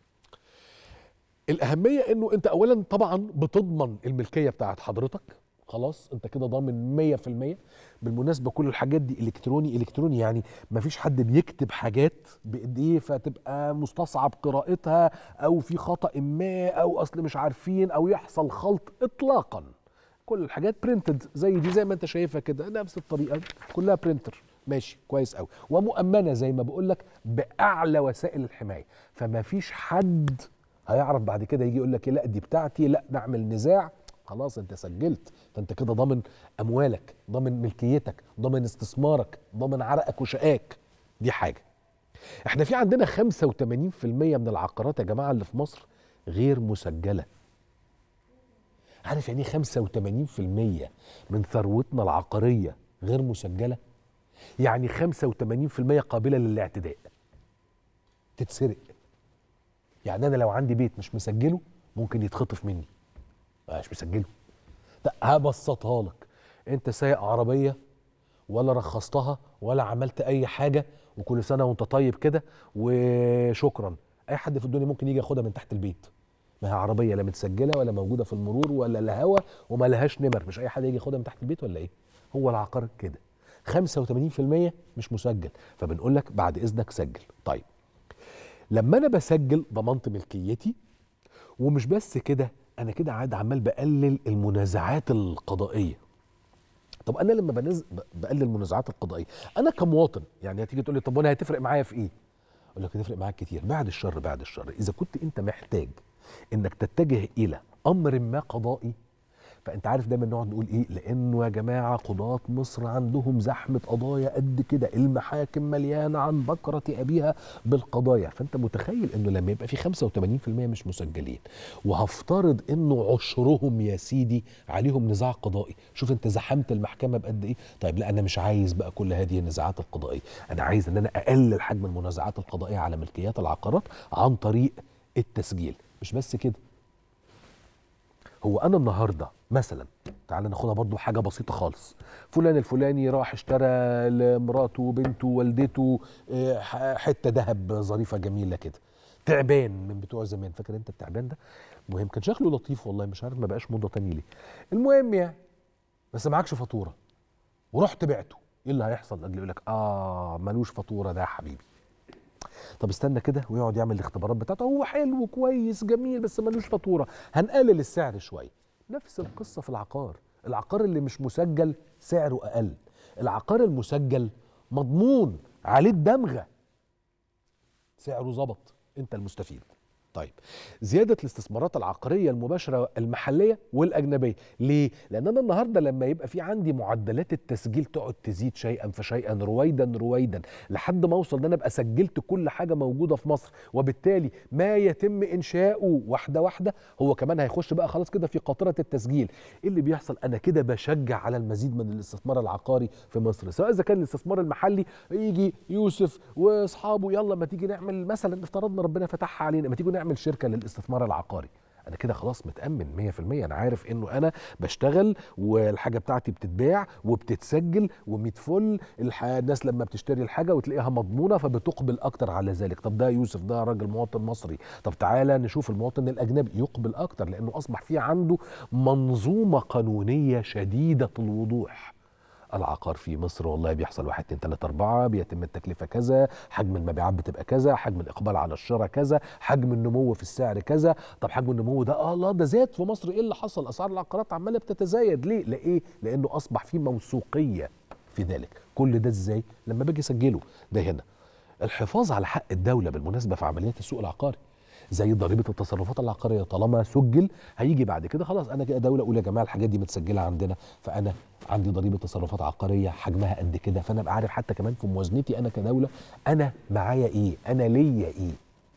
الأهمية إنه أنت أولا طبعا بتضمن الملكية بتاعت حضرتك، خلاص أنت كده ضامن 100%. بالمناسبة كل الحاجات دي إلكتروني، يعني مفيش حد بيكتب حاجات بإيديه فتبقى مستصعب قراءتها أو في خطأ ما أو أصل مش عارفين أو يحصل خلط إطلاقا. كل الحاجات برينتد زي دي، زي ما أنت شايفها كده، نفس الطريقة كلها برينتر، ماشي كويس قوي، ومؤمنة زي ما بقول لك بأعلى وسائل الحماية. فما فيش حد هيعرف بعد كده يجي يقول لك لا دي بتاعتي، لا نعمل نزاع. خلاص انت سجلت، فانت كده ضامن اموالك، ضامن ملكيتك، ضامن استثمارك، ضامن عرقك وشقاك. دي حاجة. احنا في عندنا 85% من العقارات يا جماعة اللي في مصر غير مسجلة. عارف يعني ايه 85% من ثروتنا العقارية غير مسجلة؟ يعني 85% قابلة للاعتداء، تتسرق. يعني أنا لو عندي بيت مش مسجله ممكن يتخطف مني، مش مسجله. هبسطها لك، أنت سايق عربية ولا رخصتها ولا عملت أي حاجة، وكل سنة وأنت طيب كده وشكرا، أي حد في الدنيا ممكن يجي ياخدها من تحت البيت. ما هي عربية لا متسجلة ولا موجودة في المرور ولا لها هوا وما لهاش نمر، مش أي حد يجي ياخدها من تحت البيت ولا إيه؟ هو العقار كده 85% مش مسجل، فبنقول لك بعد إذنك سجل. طيب لما أنا بسجل ضمنت ملكيتي، ومش بس كده، أنا كده عاد عمال بقلل المنازعات القضائية. طب أنا لما بقلل المنازعات القضائية، أنا كمواطن يعني هتيجي تقول لي طب وأنا هتفرق معايا في إيه؟ أقول لك هتفرق معاك كتير. بعد الشر إذا كنت أنت محتاج إنك تتجه إلى أمر ما قضائي، فانت عارف دايما نقعد نقول ايه، لانه يا جماعه قضاة مصر عندهم زحمه قضايا قد كده، المحاكم مليانه عن بكره ابيها بالقضايا. فانت متخيل انه لما يبقى في 85% مش مسجلين، وهفترض انه عشرهم يا سيدي عليهم نزاع قضائي، شوف انت زحمت المحكمه بقد ايه. طيب لا، انا مش عايز بقى كل هذه النزاعات القضائيه، انا عايز ان انا اقلل حجم المنازعات القضائيه على ملكيات العقارات عن طريق التسجيل. مش بس كده، هو أنا النهاردة مثلا، تعال ناخدها برضو حاجة بسيطة خالص، فلان الفلاني راح اشترى لمراته وبنته ووالدته حتة ذهب ظريفة جميلة كده، تعبان من بتوع زمان، فاكر انت التعبان ده؟ المهم كان شكله لطيف والله، مش عارف ما بقاش موضة تاني ليه. المهم يعني بس معكش فاتورة ورحت بعته، ايه اللي هيحصل؟ اجي يقول لك ملوش فاتورة ده يا حبيبي. طب استنى كده، ويقعد يعمل الاختبارات بتاعته، هو حلو كويس جميل بس ملوش فاتوره، هنقلل السعر شويه. نفس القصه في العقار، العقار اللي مش مسجل سعره اقل، العقار المسجل مضمون عليه الدمغه، سعره ظبط، انت المستفيد. طيب زيادة الاستثمارات العقارية المباشرة المحلية والأجنبية، ليه؟ لأن أنا النهاردة لما يبقى في عندي معدلات التسجيل تقعد تزيد شيئا فشيئا رويدا لحد ما أوصل إن أنا أبقى سجلت كل حاجة موجودة في مصر، وبالتالي ما يتم إنشاؤه واحدة واحدة هو كمان هيخش بقى خلاص كده في قاطرة التسجيل. إيه اللي بيحصل؟ أنا كده بشجع على المزيد من الاستثمار العقاري في مصر، سواء إذا كان الاستثمار المحلي، يجي يوسف وأصحابه يلا ما تيجي نعمل مثلا، افترضنا ربنا فتحها علينا، ما تيجي نعمل شركة للاستثمار العقاري، انا كده خلاص متأمن 100%. انا عارف انه انا بشتغل والحاجة بتاعتي بتتباع وبتتسجل و100 فل، الناس لما بتشتري الحاجة وتلاقيها مضمونة فبتقبل اكتر على ذلك. طب ده يوسف ده راجل مواطن مصري، طب تعالى نشوف المواطن الاجنبي، يقبل اكتر لانه اصبح في عنده منظومة قانونية شديدة الوضوح. العقار في مصر والله بيحصل 1 2 3 4، بيتم التكلفه كذا، حجم المبيعات بتبقى كذا، حجم الاقبال على الشراء كذا، حجم النمو في السعر كذا. طب حجم النمو ده الله ده زاد في مصر، ايه اللي حصل؟ اسعار العقارات عماله بتتزايد ليه؟ لايه؟ لانه اصبح في موثوقيه في ذلك. كل ده ازاي؟ لما باجي اسجله. ده هنا الحفاظ على حق الدوله بالمناسبه في عمليات السوق العقاري، زي ضريبه التصرفات العقاريه، طالما سجل هيجي بعد كده خلاص انا كده دوله اقول يا جماعه الحاجات دي متسجله عندنا، فانا عندي ضريبه تصرفات عقاريه حجمها قد كده، فانا ابقى عارف حتى كمان في موازنتي انا كدوله انا معايا ايه، انا ليا ايه.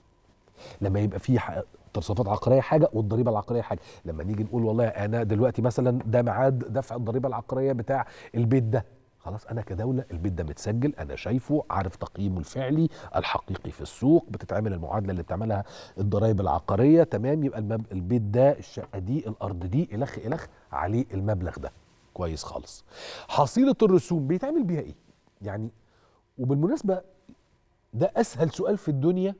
لما يبقى في تصرفات عقاريه حاجه والضريبه العقاريه حاجه، لما نيجي نقول والله انا دلوقتي مثلا ده ميعاد دفع الضريبه العقاريه بتاع البيت ده، خلاص انا كدوله البيت ده متسجل، انا شايفه، عارف تقييمه الفعلي الحقيقي في السوق، بتتعمل المعادله اللي بتعملها الضرائب العقاريه، تمام. يبقى البيت ده، الشقه دي، الارض دي، الخ الخ عليه المبلغ ده، كويس خالص. حصيله الرسوم بيتعمل بيها ايه؟ يعني وبالمناسبه ده اسهل سؤال في الدنيا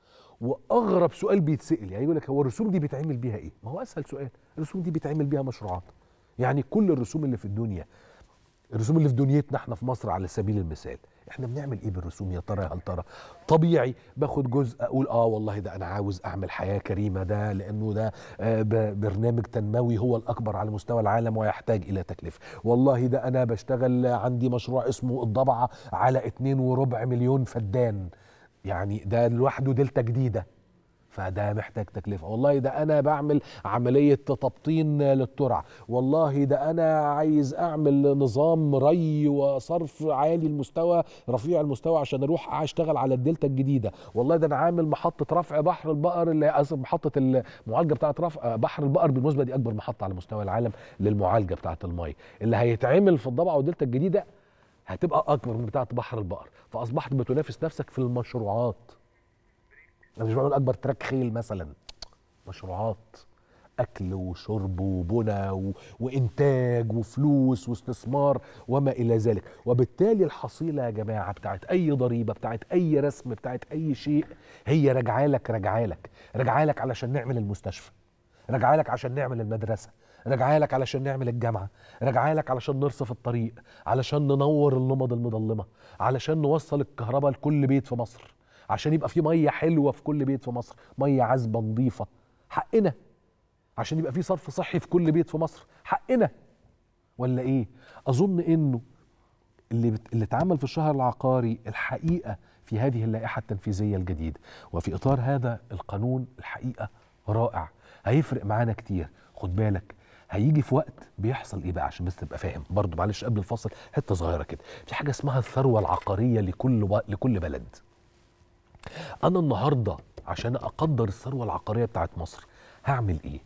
واغرب سؤال بيتسال. يعني يقول لك هو الرسوم دي بيتعمل بيها ايه؟ ما هو اسهل سؤال، الرسوم دي بيتعمل بيها مشروعات. يعني كل الرسوم اللي في الدنيا، الرسوم اللي في دنيتنا احنا في مصر على سبيل المثال، احنا بنعمل ايه بالرسوم يا ترى؟ هل ترى طبيعي باخد جزء اقول والله ده انا عاوز اعمل حياه كريمه، ده لانه ده برنامج تنموي هو الاكبر على مستوى العالم ويحتاج الى تكلفه، والله ده انا بشتغل عندي مشروع اسمه الضبعه على 2.25 مليون فدان، يعني ده لوحده دلتا جديده فده محتاج تكلفه، والله ده انا بعمل عمليه تبطين للترع، والله ده انا عايز اعمل نظام ري وصرف عالي المستوى رفيع المستوى عشان اروح اشتغل على الدلتا الجديده، والله ده انا عامل محطه رفع بحر البقر اللي محطه المعالجه بتاعه رفع بحر البقر، بالمناسبه دي اكبر محطه على مستوى العالم للمعالجه بتاعه الميه اللي هيتعمل في الضبعه والدلتا الجديده، هتبقى اكبر من بتاعه بحر البقر، فاصبحت بتنافس نفسك في المشروعات. انا مش بعمل اكبر تراك خيل مثلا، مشروعات اكل وشرب وبنى وانتاج وفلوس واستثمار وما الى ذلك. وبالتالي الحصيله يا جماعه بتاعت اي ضريبه، بتاعت اي رسم، بتاعت اي شيء، هي راجعالك علشان نعمل المستشفى، راجعالك عشان نعمل المدرسه، راجعالك علشان نعمل الجامعه، راجعالك علشان نرصف الطريق، علشان ننور النمط المظلمه، علشان نوصل الكهرباء لكل بيت في مصر، عشان يبقى في ميه حلوه في كل بيت في مصر، ميه عذبه نظيفه، حقنا. عشان يبقى في صرف صحي في كل بيت في مصر، حقنا. ولا ايه؟ اظن انه اللي اتعمل في الشهر العقاري الحقيقه في هذه اللائحه التنفيذيه الجديده وفي اطار هذا القانون الحقيقه رائع، هيفرق معانا كتير. خد بالك هيجي في وقت بيحصل ايه بقى عشان بس تبقى فاهم برضو، معلش قبل الفصل حته صغيره كده، في حاجه اسمها الثروه العقاريه لكل بلد. أنا النهاردة عشان أقدر الثروة العقارية بتاعت مصر هعمل إيه؟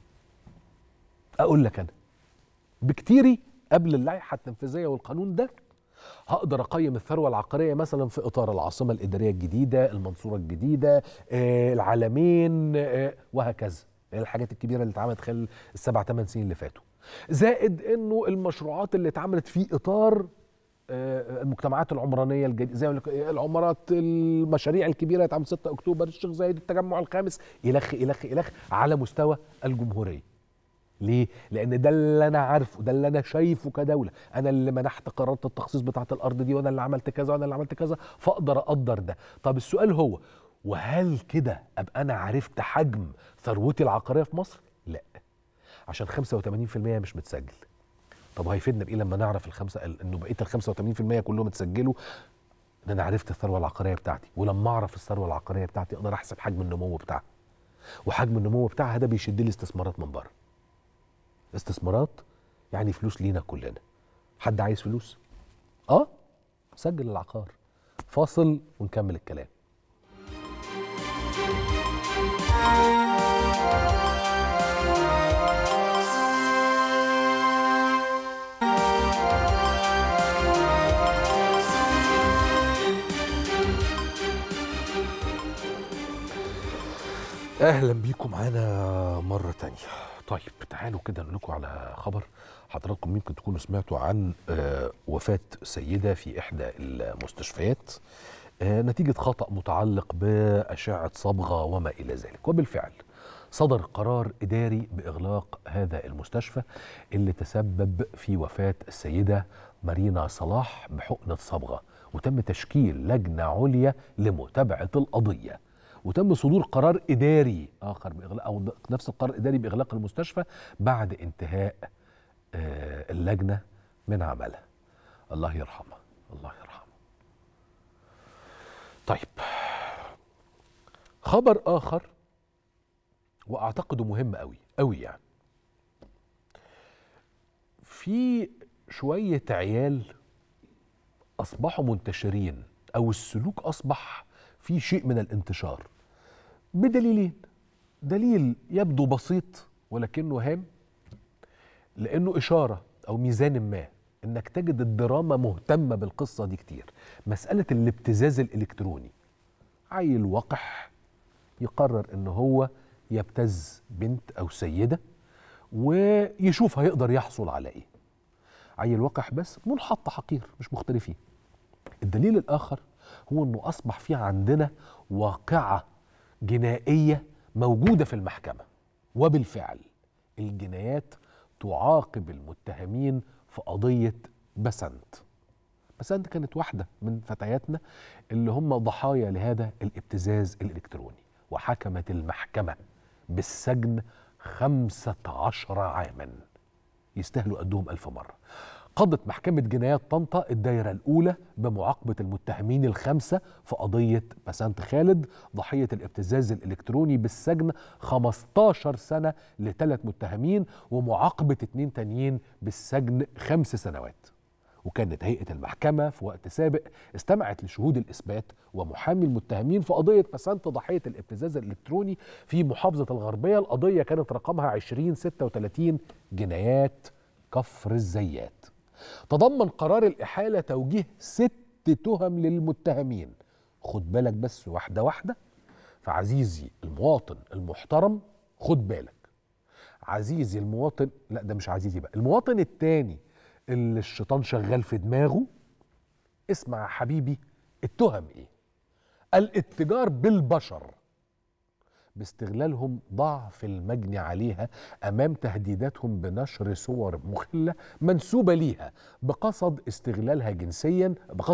أقول لك أنا بكتيري قبل اللائحة التنفيذية والقانون ده هقدر أقيم الثروة العقارية مثلا في إطار العاصمة الإدارية الجديدة، المنصورة الجديدة، العلمين، وهكذا، الحاجات الكبيرة اللي اتعملت خلال ال7 8 سنين اللي فاتوا، زائد إنه المشروعات اللي اتعملت في إطار المجتمعات العمرانيه الجديده، زي العمارات، المشاريع الكبيره اللي اتعملت 6 اكتوبر، الشيخ زايد، التجمع الخامس، الخ على مستوى الجمهوريه. ليه؟ لان ده اللي انا عارفه، ده اللي انا شايفه كدوله، انا اللي منحت قرارات التخصيص بتاعه الارض دي، وانا اللي عملت كذا وانا اللي عملت كذا، فاقدر اقدر ده. طب السؤال هو، وهل كده ابقى انا عرفت حجم ثروتي العقاريه في مصر؟ لا، عشان 85% مش متسجل. طب هيفيدنا بايه لما نعرف انه بقيه ال 85% كلهم اتسجلوا؟ ان انا عرفت الثروه العقاريه بتاعتي، ولما اعرف الثروه العقاريه بتاعتي اقدر احسب حجم النمو بتاعها، وحجم النمو بتاعها ده بيشد لي استثمارات من بره. استثمارات يعني فلوس لينا كلنا. حد عايز فلوس؟ سجل العقار. فاصل ونكمل الكلام. اهلا بيكم معانا مره تانية. طيب تعالوا كده نقول لكم على خبر. حضراتكم يمكن تكونوا سمعتوا عن وفاه سيده في احدى المستشفيات نتيجه خطا متعلق باشعه صبغه وما الى ذلك. وبالفعل صدر قرار إداري بإغلاق هذا المستشفى اللي تسبب في وفاة السيدة مارينا صلاح بحقنة صبغة، وتم تشكيل لجنة عليا لمتابعة القضية، وتم صدور قرار إداري آخر بإغلاق أو نفس القرار الإداري بإغلاق المستشفى بعد انتهاء اللجنة من عملها. الله يرحمها، الله يرحمها. طيب، خبر آخر وأعتقده مهم قوي قوي، يعني في شوية عيال أصبحوا منتشرين، أو السلوك أصبح في شيء من الانتشار بدليلين. دليل يبدو بسيط ولكنه هام، لأنه إشارة أو ميزان ما إنك تجد الدراما مهتمة بالقصة دي كتير. مسألة الابتزاز الإلكتروني، عيل وقح يقرر إن هو يبتز بنت أو سيدة ويشوف هيقدر يحصل على إيه. عيل وقح بس منحط حقير، مش مختلفين. الدليل الآخر هو إنه أصبح في عندنا واقعة جنائية موجودة في المحكمة، وبالفعل الجنايات تعاقب المتهمين في قضية بسنت. بسنت كانت واحدة من فتياتنا اللي هم ضحايا لهذا الابتزاز الإلكتروني، وحكمت المحكمة بالسجن 15 عاما، يستاهلوا قدهم 1000 مرة. قضت محكمة جنايات طنطا الدائرة الأولى بمعاقبة المتهمين الخمسة في قضية بسنت خالد ضحية الابتزاز الإلكتروني بالسجن 15 سنة ل3 متهمين، ومعاقبة 2 تانيين بالسجن 5 سنوات. وكانت هيئة المحكمة في وقت سابق استمعت لشهود الإثبات ومحامي المتهمين في قضية بسنت ضحية الابتزاز الإلكتروني في محافظة الغربية. القضية كانت رقمها 2036 جنايات كفر الزيات. تضمن قرار الإحالة توجيه 6 تهم للمتهمين. خد بالك بس واحدة واحدة. فعزيزي المواطن المحترم خد بالك، عزيزي المواطن، لا ده مش عزيزي بقى، المواطن التاني اللي الشيطان شغال في دماغه، اسمع يا حبيبي التهم ايه؟ الاتجار بالبشر باستغلالهم ضعف المجني عليها امام تهديداتهم بنشر صور مخله منسوبه ليها بقصد استغلالها جنسيا،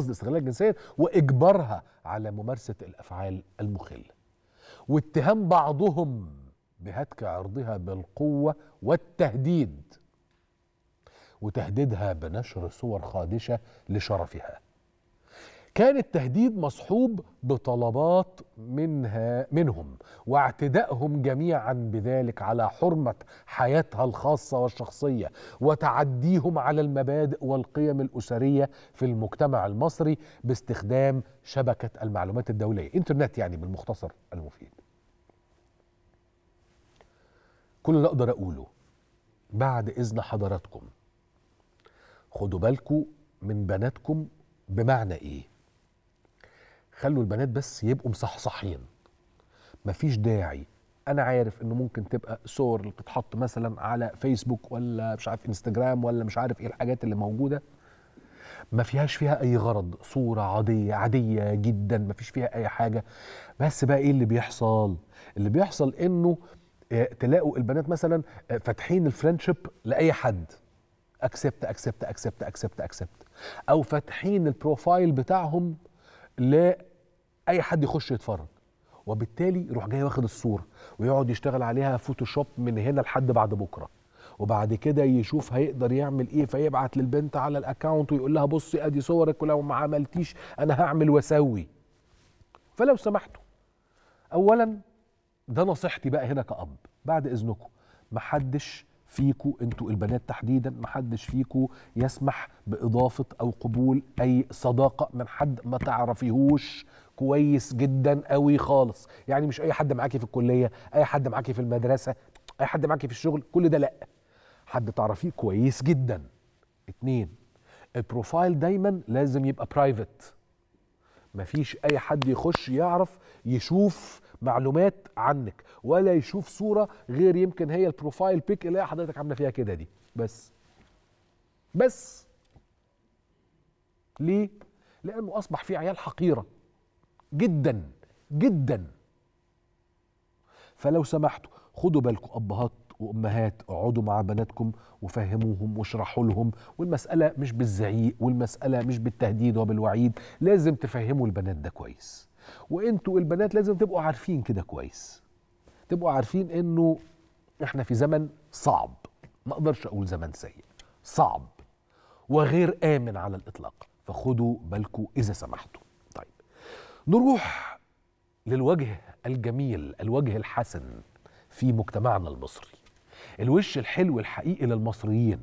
واجبارها على ممارسه الافعال المخله، واتهام بعضهم بهتك عرضها بالقوه والتهديد، وتهديدها بنشر صور خادشه لشرفها. كان التهديد مصحوب بطلبات منهم واعتدائهم جميعا بذلك على حرمة حياتها الخاصة والشخصية، وتعديهم على المبادئ والقيم الأسرية في المجتمع المصري باستخدام شبكة المعلومات الدولية، انترنت يعني بالمختصر المفيد. كل اللي أقدر أقوله بعد إذن حضراتكم، خدوا بالكم من بناتكم. بمعنى إيه؟ خلوا البنات بس يبقوا مصحصحين، مفيش داعي. انا عارف انه ممكن تبقى صور اللي بتتحط مثلا على فيسبوك ولا مش عارف انستجرام ولا مش عارف ايه الحاجات اللي موجوده، ما فيهاش فيها اي غرض، صوره عاديه جدا ما فيش فيها اي حاجه. بس بقى ايه اللي بيحصل؟ اللي بيحصل انه تلاقوا البنات مثلا فاتحين الفريندشيب لاي حد، اكسبت، او فاتحين البروفايل بتاعهم لاي حد يخش يتفرج، وبالتالي يروح جاي واخد الصوره ويقعد يشتغل عليها فوتوشوب من هنا لحد بعد بكره، وبعد كده يشوف هيقدر يعمل ايه، فيبعت للبنت على الاكاونت ويقول لها بصي ادي صورك ولو ما عملتيش انا هعمل واسوي. فلو سمحتوا، اولا ده نصيحتي بقى هنا كأب، بعد اذنكم محدش فيكو، انتوا البنات تحديدا، محدش فيكو يسمح باضافه او قبول اي صداقه من حد ما تعرفيهوش كويس جدا قوي خالص. يعني مش اي حد معاكي في الكليه، اي حد معاكي في المدرسه، اي حد معاكي في الشغل، كل ده لا، حد تعرفيه كويس جدا. 2، البروفايل دايما لازم يبقى برايفت، مفيش اي حد يخش يعرف يشوف معلومات عنك ولا يشوف صورة غير يمكن هي البروفايل بيك اللي حضرتك عامله فيها كده دي بس. ليه؟ لأنه أصبح في عيال حقيرة جدا جدا. فلو سمحتوا خدوا بالكم ابهات وامهات، اقعدوا مع بناتكم وفهموهم واشرحوا لهم، والمساله مش بالزعيق، والمساله مش بالتهديد وبالوعيد، لازم تفهموا البنات ده كويس. وانتوا البنات لازم تبقوا عارفين كده كويس، تبقوا عارفين انه احنا في زمن صعب، ما اقدرش اقول زمن سيء، صعب وغير آمن على الإطلاق، فخدوا بالكم إذا سمحتوا. طيب نروح للوجه الجميل، الوجه الحسن في مجتمعنا المصري، الوش الحلو الحقيقي للمصريين.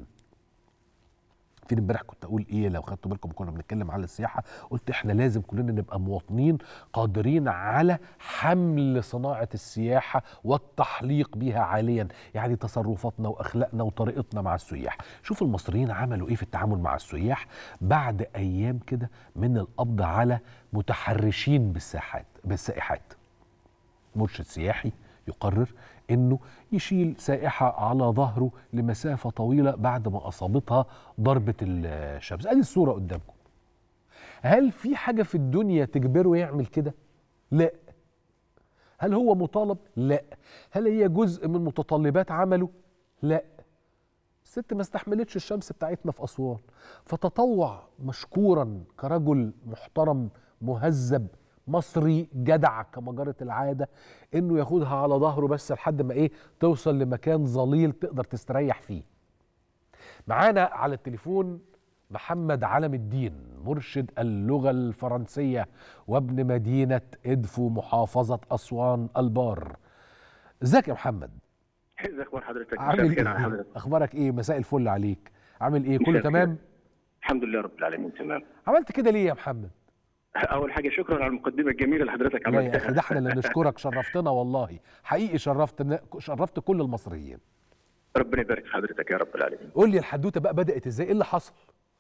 في امبارح كنت اقول ايه لو خدتوا بالكم كنا بنتكلم على السياحه، قلت احنا لازم كلنا نبقى مواطنين قادرين على حمل صناعه السياحه والتحليق بها عاليا، يعني تصرفاتنا واخلاقنا وطريقتنا مع السياح. شوف المصريين عملوا ايه في التعامل مع السياح بعد ايام كده من القبض على متحرشين بالسائحات. مرشد سياحي يقرر انه يشيل سائحة على ظهره لمسافة طويلة بعد ما اصابتها ضربة الشمس. ادي الصورة قدامكم. هل في حاجة في الدنيا تجبره يعمل كده؟ لا. هل هو مطالب؟ لا. هل هي جزء من متطلبات عمله؟ لا. الست ما استحملتش الشمس بتاعتنا في أسوان، فتطوع مشكورا كرجل محترم مهذب مصري جدع كما جرت العاده انه ياخدها على ظهره بس لحد ما توصل لمكان ظليل تقدر تستريح فيه. معانا على التليفون محمد علم الدين، مرشد اللغه الفرنسيه وابن مدينه ادفو محافظه اسوان البار. ازيك يا محمد؟ ازي اخبار حضرتك؟ عامل ايه؟ اخبارك ايه؟ مساء الفل عليك. عامل ايه؟ كله تمام؟ الحمد لله رب العالمين تمام. عملت كده ليه يا محمد؟ اول حاجه شكرا على المقدمه الجميله اللي حضرتك عملتها. لا يا اخي ده احنا اللي نشكرك، شرفتنا والله حقيقي، شرفت كل المصريين. ربنا يبارك في حضرتك يا رب العالمين. قول لي الحدوته بقى بدات ازاي؟ ايه اللي حصل؟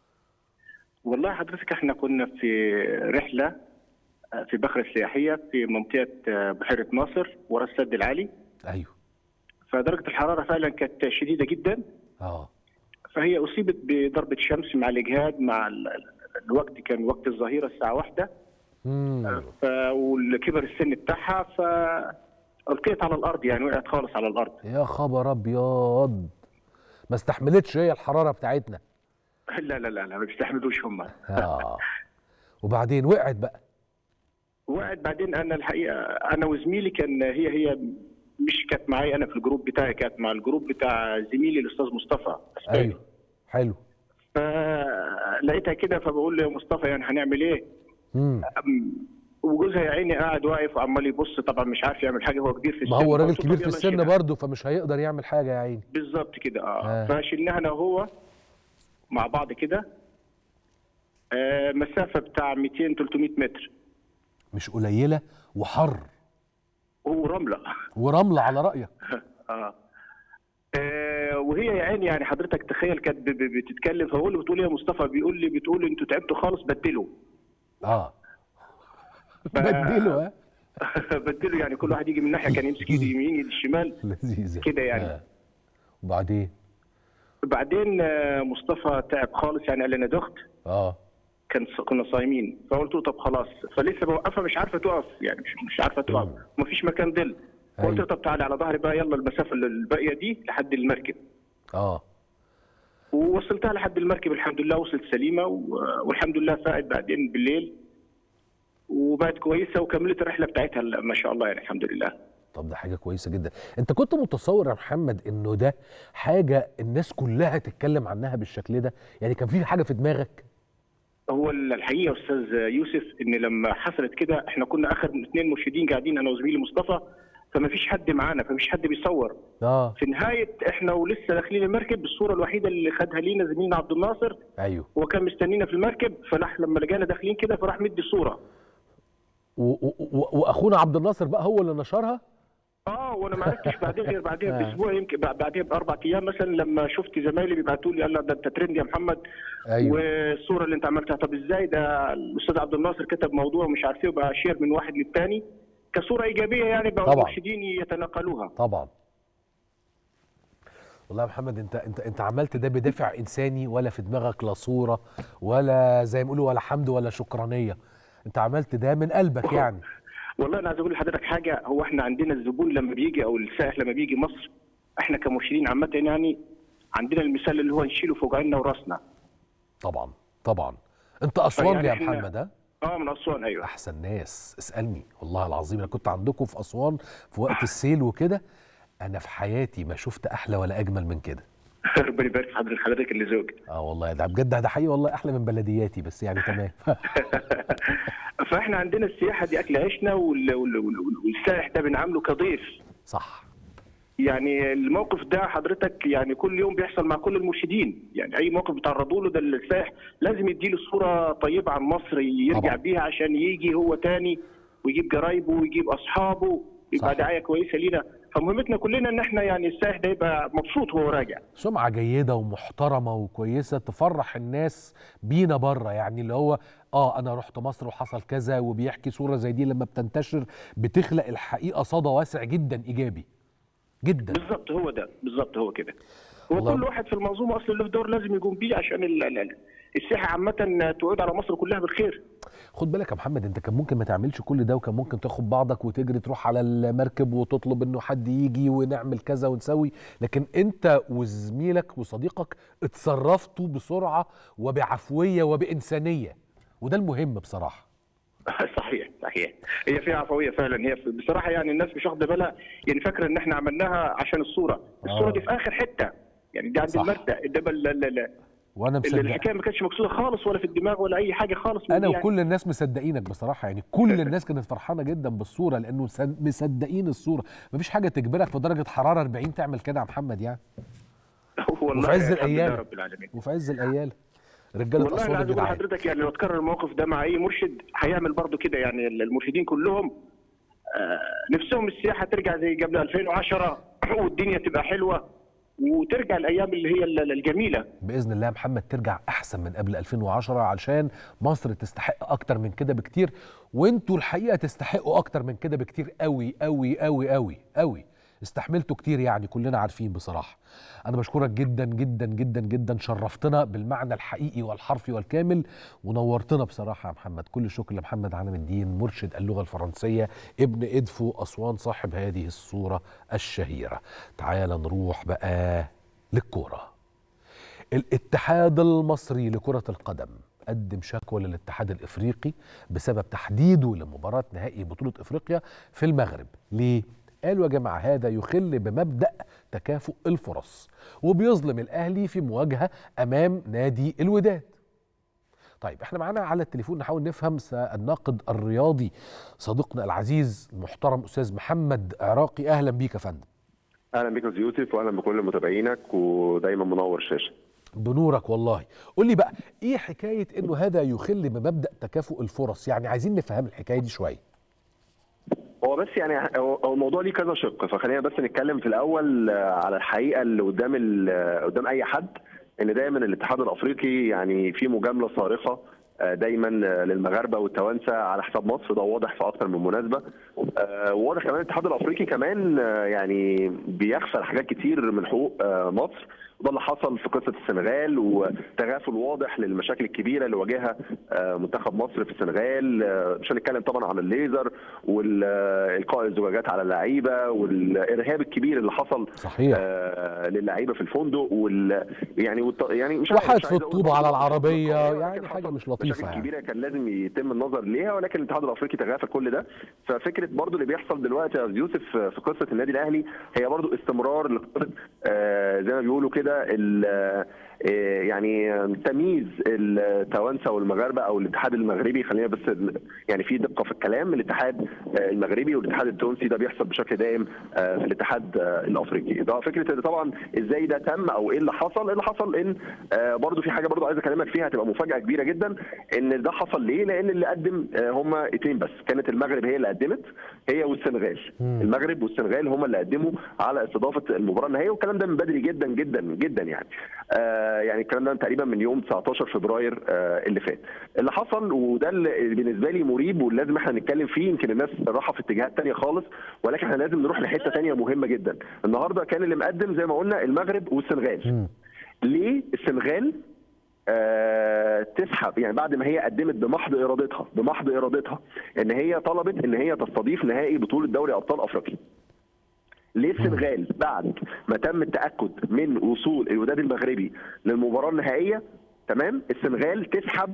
والله حضرتك احنا كنا في رحله في بخره سياحيه في منطقه بحيره ناصر ورا السد العالي. ايوه. فدرجه الحراره فعلا كانت شديده جدا. فهي اصيبت بضربه شمس مع الاجهاد مع الوقت، كان وقت الظهيره الساعه 1 والكبر السن بتاعها فألقيت على الارض، يعني وقعت خالص على الارض. يا خبر ابيض، ما استحملتش هي الحراره بتاعتنا. لا لا لا لا ما بيستحملوش هم. وبعدين وقعت بقى؟ وقعت بعدين انا الحقيقه انا وزميلي كان هي مش كانت معايا انا في الجروب بتاعي، كانت مع الجروب بتاع زميلي الاستاذ مصطفى. ايوه حلو. فلقيتها كده فبقول له يا مصطفى يعني هنعمل ايه؟ وجوزها يا عيني قاعد واقف وعمال يبص، طبعا مش عارف يعمل حاجه، هو كبير في السن. ما هو راجل كبير في السن برضه فمش هيقدر يعمل حاجه يا عيني. بالظبط كده. فشلناها انا وهو مع بعض كده مسافه بتاع 200 300 متر. مش قليله وحر. ورمله على رايك. وهي يا عيني يعني حضرتك تخيل كانت بتتكلم، فبقول له بتقول ايه يا مصطفى؟ بتقول انتوا تعبتوا خالص بدلوا. بدلوا. بدلوا يعني كل واحد يجي من ناحيه، كان يمسك ايده يمين ايد الشمال لذيذه كده يعني. بعدين مصطفى تعب خالص يعني، قال لي انا دخت. كنا صايمين، فقلت له طب خلاص، فلسه بوقفها مش عارفه تقف يعني، مش عارفه تقف ومفيش مكان ظل. قلت له طب تعالى على ظهري بقى، يلا المسافه الباقيه دي لحد المركب. ووصلتها لحد المركب الحمد لله، وصلت سليمه والحمد لله فاقت بعدين بالليل وبقت كويسه وكملت الرحله بتاعتها ما شاء الله يعني الحمد لله. طب ده حاجه كويسه جدا. انت كنت متصور يا محمد انه ده حاجه الناس كلها تتكلم عنها بالشكل ده؟ يعني كان في حاجه في دماغك؟ هو الحقيقه يا استاذ يوسف ان لما حصلت كده احنا كنا اخر 2 مرشدين قاعدين انا وزميلي مصطفى، فما فيش حد معانا، فمش حد بيصور. في نهايه احنا ولسه داخلين المركب، الصوره الوحيده اللي خدها لينا زميلنا عبد الناصر. ايوه. هو كان مستنينا في المركب، فراح لما لقانا داخلين كده فراح مدي صوره. واخونا عبد الناصر بقى هو اللي نشرها؟ وانا ما عرفتش بعدين غير بعدها باسبوع، يمكن بعدها ب4 ايام مثلا، لما شفت زمايلي بيبعتوا لي قال ده انت ترند يا محمد. أيوة. والصوره اللي انت عملتها، طب ازاي ده الاستاذ عبد الناصر كتب موضوع مش عارف ايه وبقى شير من واحد للثاني كصوره ايجابيه يعني، بقى المرشدين يتناقلوها. طبعا. والله يا محمد انت عملت ده بدافع انساني، ولا في دماغك لا صوره ولا زي ما يقولوا ولا حمد ولا شكرانيه، انت عملت ده من قلبك يعني. والله انا عايز اقول لحضرتك حاجه، هو احنا عندنا الزبون لما بيجي او السائح لما بيجي مصر، احنا كمرشدين عامه يعني عندنا المثال اللي هو نشيله فوق عيننا وراسنا. طبعا طبعا. انت اسوان يا محمد؟ من اسوان. ايوه. احسن ناس. اسالني والله العظيم، انا كنت عندكم في اسوان في وقت السيل وكده، انا في حياتي ما شفت احلى ولا اجمل من كده. ربنا يبارك في حضرتك اللي زوج. والله ده بجد، ده حقيقي والله، احلى من بلدياتي، بس يعني تمام. فاحنا عندنا السياحه دي اكل عيشنا، والسائح ده بنعامله كضيف. صح. يعني الموقف ده حضرتك يعني كل يوم بيحصل مع كل المرشدين، يعني اي موقف بيتعرضوا له ده السائح لازم يديله صوره طيبه عن مصر يرجع طبعا بيها عشان يجي هو تاني ويجيب قرايبه ويجيب اصحابه، يبقى دعايه كويسه لينا. فمهمتنا كلنا ان احنا يعني السائح ده يبقى مبسوط وهو راجع. سمعه جيده ومحترمه وكويسه تفرح الناس بينا بره، يعني اللي هو انا رحت مصر وحصل كذا، وبيحكي صوره زي دي لما بتنتشر بتخلق الحقيقه صدى واسع جدا ايجابي جدا. بالظبط هو ده، بالظبط هو كده. هو كل واحد في المنظومه اصلا له دور لازم يقوم بيه عشان السياحه عامه تعود على مصر كلها بالخير. خد بالك يا محمد، انت كان ممكن ما تعملش كل ده، وكان ممكن تاخد بعضك وتجري تروح على المركب وتطلب انه حد يجي ونعمل كذا ونسوي، لكن انت وزميلك وصديقك اتصرفتوا بسرعه وبعفويه وبانسانيه، وده المهم بصراحه. صحيح. هي فيها عفويه فعلا، هي بصراحه يعني الناس مش واخده بالها، يعني فاكره ان احنا عملناها عشان الصوره دي في اخر حته، يعني دي عند المبدا، انما وانا مصدق الحكايه ما كانتش مقصوده خالص ولا في الدماغ ولا اي حاجه خالص. انا وكل الناس مصدقينك بصراحه، يعني كل الناس كانت فرحانه جدا بالصوره لانه مصدقين الصوره. مفيش حاجه تجبرك في درجه حراره 40 تعمل كده يا محمد يعني. والله وفي عز الايام، رب العالمين، وفي عز الايام رجاله والله انا عايز اقول لحضرتك يعني لو اتكرر الموقف ده مع اي مرشد هيعمل برضه كده، يعني المرشدين كلهم نفسهم السياحه ترجع زي قبل 2010 والدنيا تبقى حلوه وترجع الايام اللي هي الجميله باذن الله يا محمد، ترجع احسن من قبل 2010 علشان مصر تستحق اكتر من كده بكتير، وانتوا الحقيقه تستحقوا اكتر من كده بكتير قوي قوي قوي قوي قوي. استحملتوا كتير يعني، كلنا عارفين بصراحه. انا بشكرك جدا جدا جدا جدا، شرفتنا بالمعنى الحقيقي والحرفي والكامل ونورتنا بصراحه يا محمد. كل الشكر لمحمد علم الدين، مرشد اللغه الفرنسيه، ابن ادفو اسوان، صاحب هذه الصوره الشهيره. تعال نروح بقى للكوره. الاتحاد المصري لكره القدم قدم شكوى للاتحاد الافريقي بسبب تحديده لمباراه نهائي بطوله افريقيا في المغرب. ليه؟ قالوا يا جماعه هذا يخل بمبدأ تكافؤ الفرص وبيظلم الاهلي في مواجهه امام نادي الوداد. طيب احنا معانا على التليفون نحاول نفهم الناقد الرياضي صديقنا العزيز المحترم استاذ محمد عراقي. اهلا بيك يا فندم. اهلا بيك يا يوسف، واهلا بكل متابعينك، ودايما منور الشاشه. بنورك والله. قول لي بقى ايه حكايه انه هذا يخل بمبدأ تكافؤ الفرص؟ يعني عايزين نفهم الحكايه دي شويه. هو بس يعني هو الموضوع ليه كذا شق، فخلينا بس نتكلم في الاول على الحقيقه اللي قدام اي حد، ان دايما الاتحاد الافريقي يعني في مجامله صارخه دايما للمغاربه والتوانسه على حساب مصر، ده واضح في اكثر من مناسبه. وواضح كمان الاتحاد الافريقي كمان يعني بيغفل حاجات كتير من حقوق مصر، وده اللي حصل في قصه السنغال، وتغافل واضح للمشاكل الكبيره اللي واجهها منتخب مصر في السنغال. مش هنتكلم طبعا عن الليزر والقاء الزجاجات على اللعيبه والارهاب الكبير اللي حصل صحيح للعيبه في الفندق يعني مش وحدف الطوبه على العربيه، يعني حاجه مش لطيفه. مشاكل كبيره كان لازم يتم النظر ليها، ولكن الاتحاد الافريقي تغافل كل ده. ففكره برضو اللي بيحصل دلوقتي يا يوسف في قصه النادي الاهلي هي برضو استمرار لقصه زي ما بيقولوا كده يعني تمييز التوانسه والمغاربه او الاتحاد المغربي. خلينا بس يعني في دقه في الكلام، الاتحاد المغربي والاتحاد التونسي ده بيحصل بشكل دائم في الاتحاد الافريقي. ده فكره طبعا ازاي ده تم او ايه اللي حصل. اللي حصل ان برضو في حاجه برضو عايز اكلمك فيها، هتبقى مفاجاه كبيره جدا ان ده حصل. ليه؟ لان اللي قدم هم اتنين بس، كانت المغرب هي اللي قدمت، هي والسنغال. المغرب والسنغال هم اللي قدموا على استضافه المباراه النهائيه، والكلام ده من بدري جدا جدا جدا يعني. يعني الكلام ده تقريبا من يوم 19 فبراير اللي فات. اللي حصل وده اللي بالنسبه لي مريب ولازم احنا نتكلم فيه، يمكن الناس راحه في اتجاهات ثانيه خالص، ولكن احنا لازم نروح لحته ثانيه مهمه جدا. النهارده كان اللي مقدم زي ما قلنا المغرب والسنغال. ليه السنغال تسحب، يعني بعد ما هي قدمت بمحض ارادتها ان هي طلبت ان هي تستضيف نهائي بطوله دوري ابطال افريقيا. ليه السنغال بعد ما تم التاكد من وصول الوداد المغربي للمباراه النهائيه تمام السنغال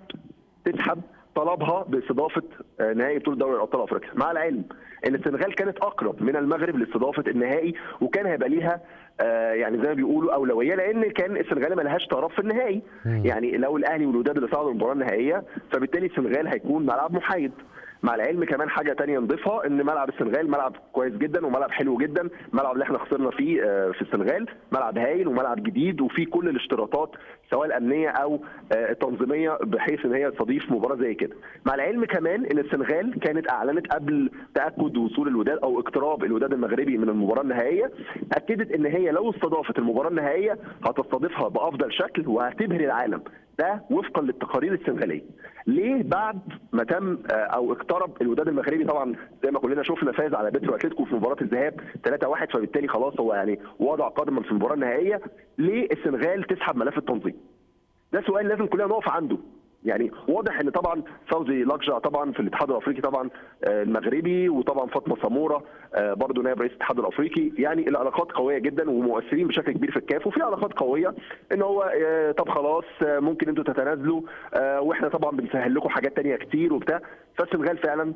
تسحب طلبها باستضافه نهائي بطوله دوري ابطال افريقيا، مع العلم ان السنغال كانت اقرب من المغرب لاستضافه النهائي، وكان هيبقى ليها يعني زي ما بيقولوا اولويه، لان كان السنغال ما لهاش طرف في النهائي. يعني لو الاهلي والوداد اللي صعدوا المباراه النهائيه فبالتالي السنغال هيكون ملعب محايد. مع العلم كمان حاجه ثانيه نضيفها، ان ملعب السنغال ملعب كويس جدا وملعب حلو جدا، الملعب اللي احنا خسرنا فيه في السنغال ملعب هايل وملعب جديد وفيه كل الاشتراطات سواء الامنيه او التنظيميه بحيث ان هي تستضيف مباراه زي كده. مع العلم كمان ان السنغال كانت اعلنت قبل تاكد وصول الوداد او اقتراب الوداد المغربي من المباراه النهائيه، اكدت ان هي لو استضافت المباراه النهائيه هتستضيفها بافضل شكل وهتبهر العالم. ده وفقا للتقارير السنغاليه. ليه بعد ما تم او اقترب الوداد المغربي طبعا زي ما كلنا شفنا فاز على بيترو اتلتيكو في مباراه الذهاب 3-1، فبالتالي خلاص هو يعني وضع قدما في المباراه النهائيه. ليه السنغال تسحب ملف التنظيم؟ ده سؤال لازم كلنا نقف عنده. يعني واضح ان طبعا فوزي لقجع طبعا في الاتحاد الافريقي طبعا المغربي، وطبعا فاطمه سموره برضه نائب رئيس الاتحاد الافريقي، يعني العلاقات قويه جدا ومؤثرين بشكل كبير في الكاف، وفي علاقات قويه ان هو طب خلاص ممكن انتوا تتنازلوا واحنا طبعا بنسهل لكم حاجات ثانيه كتير وبتاع. فالسنغال فعلا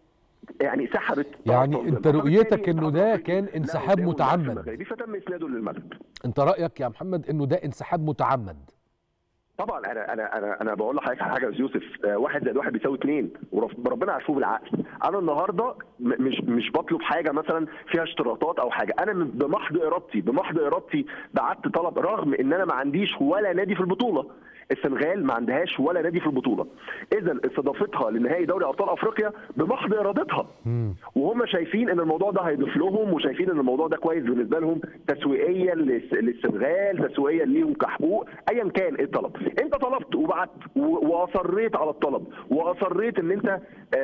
يعني سحبت. يعني انت رؤيتك انه ده كان انسحاب متعمد، فتم اسناده للمغرب. انت رايك يا محمد انه ده انسحاب متعمد؟ طبعا انا بقول لحضرتك على حاجه يا يوسف، 1+1 بيساوي 2 وربنا عارفوه بالعقل. انا النهارده مش بطلب حاجه مثلا فيها اشتراطات او حاجه، انا بمحض ارادتي بعت طلب رغم ان انا ما عنديش ولا نادي في البطوله. السنغال ما عندهاش ولا نادي في البطوله، اذا استضافتها لنهائي دوري ابطال افريقيا بمحض ارادتها، وهم شايفين ان الموضوع ده هيضيف لهم وشايفين ان الموضوع ده كويس بالنسبه لهم تسويقيا للسنغال، تسويقيا ليهم كحقوق، ايا كان ايه الطلب. انت طلبت وبعت واصريت على الطلب واصريت ان انت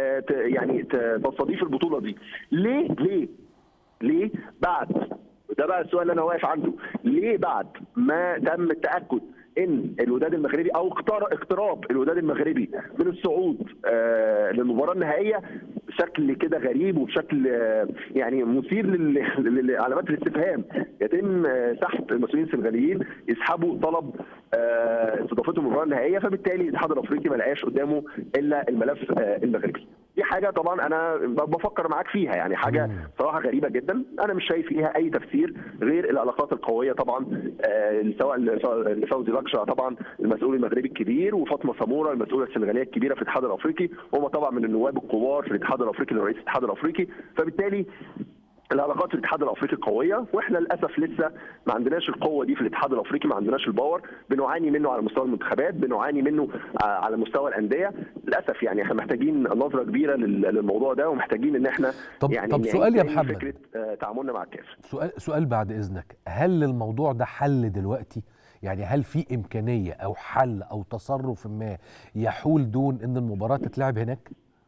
يعني تستضيف البطوله دي. ليه بعد، ده بقى السؤال اللي انا واقف عنده، ليه بعد ما تم التاكد ان الوداد المغربي او اقتراب الوداد المغربي من الصعود للمباراه النهائيه بشكل كده غريب وبشكل يعني مثير لعلامات الاستفهام، يتم سحب المسؤولين السنغاليين يسحبوا طلب استضافتهم المباراه النهائيه، فبالتالي الاتحاد الافريقي ما لقاش قدامه الا الملف المغربي. دي حاجه طبعا انا بفكر معاك فيها، يعني حاجه صراحه غريبه جدا، انا مش شايف ليها اي تفسير غير العلاقات القويه طبعا سواء لفوزي لقجع طبعا المسؤول المغربي الكبير، وفاطمه سموره المسؤوله السنغاليه الكبيره في الاتحاد الافريقي، هم طبعا من النواب الكبار في الاتحاد الافريقي لرئيس الاتحاد الافريقي، فبالتالي العلاقات في الاتحاد الافريقي قويه، واحنا للاسف لسه ما عندناش القوه دي في الاتحاد الافريقي، ما عندناش الباور، بنعاني منه على مستوى المنتخبات، بنعاني منه على مستوى الانديه للاسف. يعني احنا محتاجين نظره كبيره للموضوع ده، ومحتاجين ان احنا طب سؤال يا محمد، فكره تعاملنا مع الكاف. سؤال بعد اذنك، هل الموضوع ده حل دلوقتي؟ يعني هل في امكانيه او حل او تصرف ما يحول دون ان المباراه تتلعب هناك؟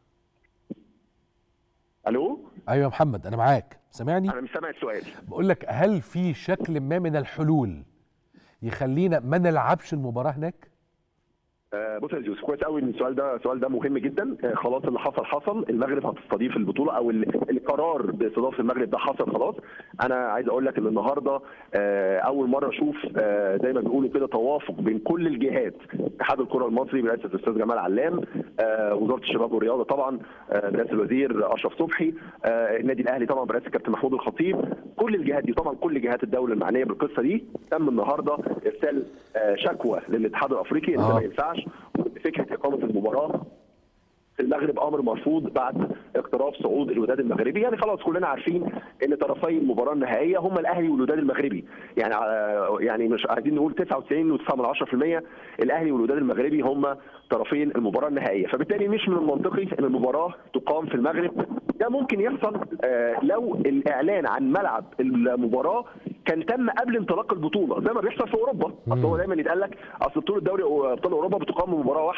الو؟ ايوه يا محمد انا معاك، سامعني؟ انا مش سامع السؤال. بقول لك هل في شكل ما من الحلول يخلينا ما نلعبش المباراه هناك؟ بص يا يوسف، كويس قوي ان السؤال ده مهم جدا. خلاص اللي حصل، المغرب هتستضيف البطوله، او القرار باستضافه المغرب ده حصل خلاص. انا عايز اقول لك ان النهارده اول مره اشوف زي ما بيقولوا كده توافق بين كل الجهات، اتحاد الكره المصري برئاسه الاستاذ جمال علام، وزاره الشباب والرياضه طبعا برئاسه الوزير اشرف صبحي، النادي الاهلي طبعا برئاسه الكابتن محمود الخطيب، كل الجهات دي طبعا كل جهات الدوله المعنيه بالقصه دي. تم النهارده ارسال شكوى للاتحاد الافريقي ان ده ما ينفعش، فكره اقامه المباراه في المغرب امر مرفوض بعد اقتراب صعود الوداد المغربي. يعني خلاص كلنا عارفين ان طرفي المباراه النهائيه هم الاهلي والوداد المغربي، يعني مش عايزين نقول 99.9% الاهلي والوداد المغربي هم طرفين المباراه النهائيه، فبالتالي مش من المنطقي ان المباراه تقام في المغرب. ده ممكن يحصل لو الاعلان عن ملعب المباراه كان تم قبل انطلاق البطوله زي ما بيحصل في اوروبا. اصل هو دايما يتقال لك اصل بطوله دوري ابطال اوروبا بتقام مباراه واحده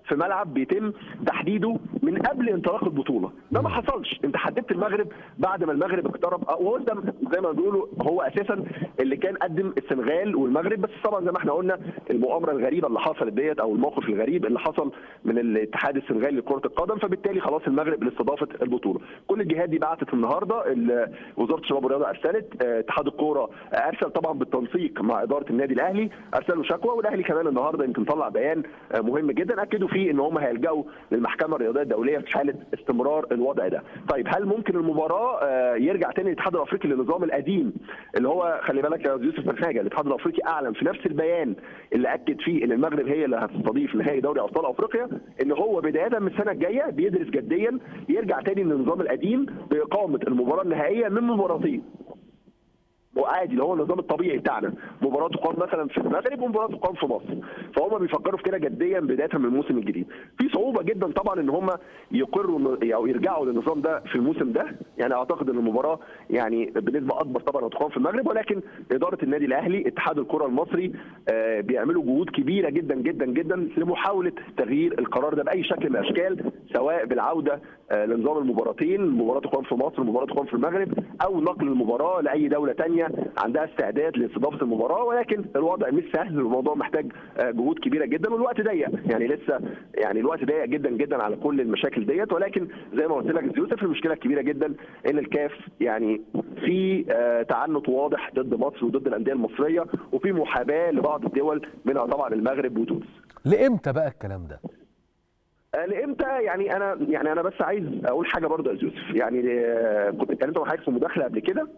في ملعب بيتم تحديده من قبل انطلاق البطوله. ده ما حصلش، انت حددت المغرب بعد ما المغرب اقترب، وهو زي ما بيقولوا هو اساسا اللي كان قدم السنغال والمغرب، بس طبعا زي ما احنا قلنا المؤامره الغريبه اللي حصلت ديت او الموقف الغريب اللي حصل من الاتحاد السنغالي لكره القدم، فبالتالي خلاص المغرب اللي استضافت البطوله. كل الجهات دي بعتت النهارده، وزاره الشباب والرياضه ارسلت، اتحاد الكوره ارسل طبعا بالتنسيق مع اداره النادي الاهلي، ارسلوا شكوى، والاهلي كمان النهارده يمكن طلع بيان مهم جدا اكدوا فيه ان هم هيلجأوا للمحكمه الرياضيه الدوليه في حاله استمرار الوضع ده. طيب هل ممكن المباراه يرجع تاني الاتحاد الافريقي للنظام القديم اللي هو خلي بالك يا يوسف من حاجه، الاتحاد الافريقي اعلن في نفس البيان اللي اكد فيه ان المغرب هي اللي هتستضيف نهائي دوري ابطال افريقيا ان هو بدايه من السنه الجايه بيدرس جديا يرجع تاني للنظام القديم باقامه المباراه النهائيه من مباراتين. وعادي اللي هو النظام الطبيعي بتاعنا، مباراه تقام مثلا في المغرب ومباراه تقام في مصر. فهم بيفكروا في كده جديا بدايه من الموسم الجديد. في صعوبه جدا طبعا ان هم يقروا او يرجعوا للنظام ده في الموسم ده، يعني اعتقد ان المباراه يعني بنسبه اكبر طبعا هتقام في المغرب، ولكن اداره النادي الاهلي اتحاد الكره المصري بيعملوا جهود كبيره جدا جدا جدا لمحاوله تغيير القرار ده باي شكل من الاشكال، سواء بالعوده لنظام المباراتين، مباراه تقام في مصر ومباراه تقام في المغرب، او نقل المباراه لاي دوله ثانيه عندها استعداد لاستضافه المباراه. ولكن الوضع مش سهل، الموضوع محتاج جهود كبيره جدا والوقت ضيق، يعني لسه يعني الوقت ضيق جدا جدا على كل المشاكل ديت. ولكن زي ما قلت لك يوسف المشكله الكبيره جدا ان الكاف يعني في تعنت واضح ضد مصر وضد الانديه المصريه، وفي محاباه لبعض الدول منها طبعا المغرب وتونس. لامتى بقى الكلام ده؟ لامتى؟ يعني انا بس عايز اقول حاجه برضه يا يوسف، يعني كنت اتكلمت مع حضرتك في مداخله قبل كده.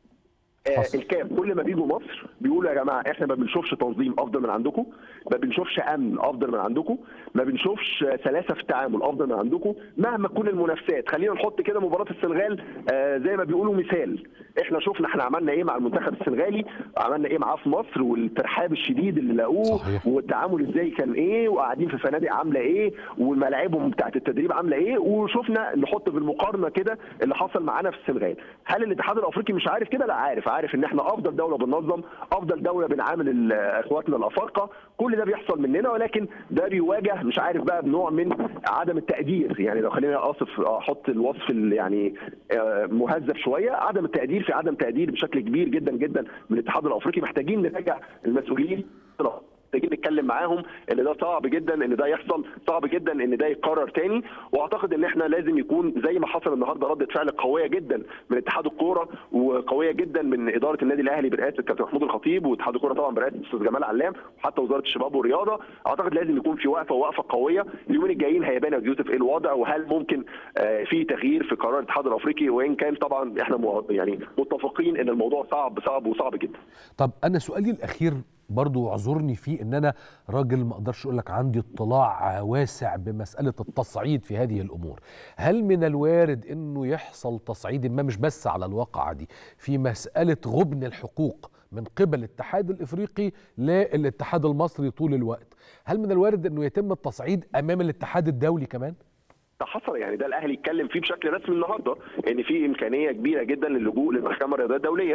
الكاف كل ما بيجوا مصر بيقولوا يا جماعه احنا ما بنشوفش تنظيم افضل من عندكم، ما بنشوفش امن افضل من عندكم، ما بنشوفش سلاسه في التعامل افضل من عندكم مهما تكون المنافسات. خلينا نحط كده مباراه السنغال زي ما بيقولوا مثال، احنا شفنا احنا عملنا ايه مع المنتخب السنغالي، عملنا ايه معاه في مصر، والترحاب الشديد اللي لاقوه، والتعامل ازاي كان ايه، وقاعدين في فنادق عامله ايه، وملاعبهم بتاعه التدريب عامله ايه، وشفنا نحط في المقارنه كده اللي حصل معانا في السنغال. هل الاتحاد الافريقي مش عارف كده؟ لا عارف ان احنا افضل دوله بننظم، افضل دوله بنعامل اخواتنا الافارقه، كل ده بيحصل مننا، ولكن ده بيواجه مش عارف بقى بنوع من عدم التقدير. يعني لو خلينا احط الوصف يعني مهذب شويه، عدم التقدير، في عدم تقدير بشكل كبير جدا جدا من الاتحاد الافريقي. محتاجين نراجع المسؤولين، محتاجين نتكلم معاهم ان ده صعب جدا ان ده يحصل، صعب جدا ان ده يتكرر تاني. واعتقد ان احنا لازم يكون زي ما حصل النهارده ردة فعل قويه جدا من اتحاد الكوره وقويه جدا من اداره النادي الاهلي برئاسه الكابتن محمود الخطيب، واتحاد الكوره طبعا برئاسه الاستاذ جمال علام، وحتى وزاره الشباب والرياضه. اعتقد لازم يكون في وقفه قويه. اليومين الجايين هيبان يا يوسف ايه الوضع، وهل ممكن في تغيير في قرار الاتحاد الافريقي، وان كان طبعا احنا يعني متفقين ان الموضوع صعب جدا. طب انا سؤالي الاخير برضو اعذرني فيه ان انا راجل ما اقدرش اقول لك عندي اطلاع واسع بمساله التصعيد في هذه الامور. هل من الوارد انه يحصل تصعيد ما، مش بس على الواقعه دي، في مساله غبن الحقوق من قبل الاتحاد الافريقي للاتحاد المصري طول الوقت؟ هل من الوارد انه يتم التصعيد امام الاتحاد الدولي كمان؟ ده حصل، يعني ده الاهلي اتكلم فيه بشكل رسمي النهارده، ان في امكانيه كبيره جدا للجوء للمحكمه الرياضيه الدوليه.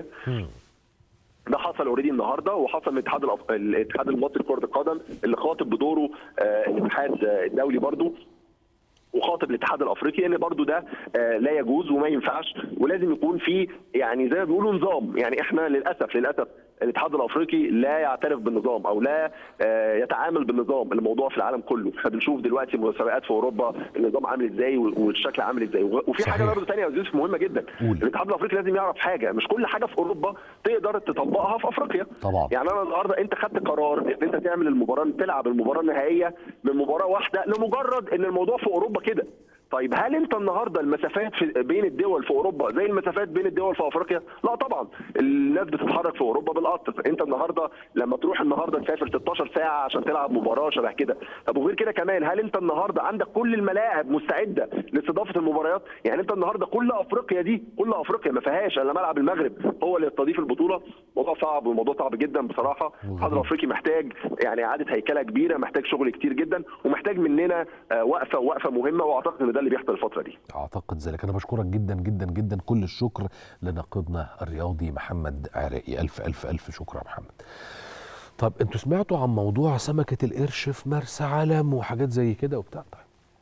ده حصل اوريدي النهارده، وحصل من الاتحاد المصري لكره القدم اللي خاطب بدوره الاتحاد الدولي برضو، وخاطب الاتحاد الافريقي ان برضو ده لا يجوز وما ينفعش، ولازم يكون في يعني زي ما بيقولوا نظام. يعني احنا للاسف الاتحاد الافريقي لا يعترف بالنظام او لا يتعامل بالنظام. الموضوع في العالم كله، احنا بنشوف دلوقتي مسابقات في اوروبا النظام عامل ازاي والشكل عامل ازاي. وفي صحيح. حاجه برضه ثانيه يا يوسف مهمه جدا، الاتحاد الافريقي لازم يعرف حاجه، مش كل حاجه في اوروبا تقدر تطبقها في افريقيا طبعا. يعني انا النهارده انت خدت قرار ان انت تعمل المباراه، تلعب المباراه النهائيه من مباراه واحده لمجرد ان الموضوع في اوروبا كده. طيب هل انت النهارده المسافات بين الدول في اوروبا زي المسافات بين الدول في افريقيا؟ لا طبعا، الناس بتتحرك في اوروبا بالقطر. انت النهارده لما تروح النهارده تسافر 16 ساعه عشان تلعب مباراه شبه كده. طب وغير كده كمان، هل انت النهارده عندك كل الملاعب مستعده لاستضافه المباريات؟ يعني انت النهارده كل افريقيا ما فيهاش الا ملعب المغرب هو اللي يستضيف البطوله. موضوع صعب، والموضوع صعب جدا بصراحه. الاتحاد الافريقي محتاج يعني اعاده هيكله كبيره، محتاج شغل كتير جدا، ومحتاج مننا وقفه مهمه، واعتقد ان ده اللي بيحصل الفتره دي. اعتقد ذلك. انا بشكرك جدا جدا جدا، كل الشكر لناقدنا الرياضي محمد عراقي. الف الف الف شكر يا محمد. طب انتوا سمعتوا عن موضوع سمكة القرش في مرسى علم وحاجات زي كده وبتاع؟ طيب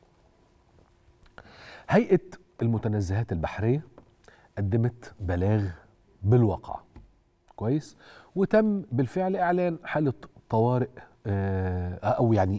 هيئة المتنزهات البحرية قدمت بلاغ بالواقع، كويس، وتم بالفعل إعلان حالة طوارئ أو يعني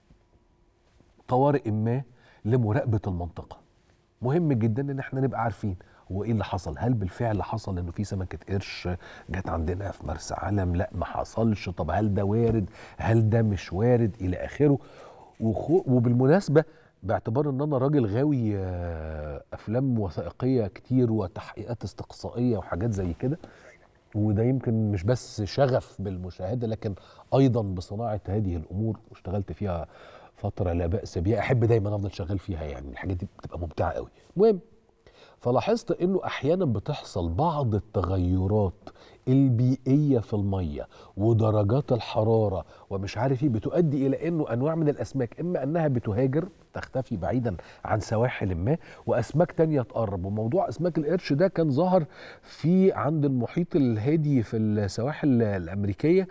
طوارئ ما لمراقبة المنطقة. مهم جدا ان احنا نبقى عارفين هو ايه اللي حصل. هل بالفعل حصل انه في سمكة قرش جت عندنا في مرسى علم؟ لا ما حصلش. طب هل ده وارد؟ هل ده مش وارد؟ الى اخره. وبالمناسبة باعتبار ان انا راجل غاوي افلام وثائقية كتير وتحقيقات استقصائية وحاجات زي كده، وده يمكن مش بس شغف بالمشاهدة لكن ايضا بصناعة هذه الامور، واشتغلت فيها فترة لا بأس بيها، أحب دايما أفضل شغال فيها، يعني الحاجات دي بتبقى ممتعة قوي. المهم فلاحظت إنه أحيانا بتحصل بعض التغيرات البيئية في المية ودرجات الحرارة ومش عارف ايه بتؤدي إلى إنه أنواع من الأسماك إما أنها بتهاجر تختفي بعيدا عن سواحل ما، وأسماك تانية تقرب. وموضوع أسماك القرش ده كان ظهر في عند المحيط الهادي في السواحل الأمريكية،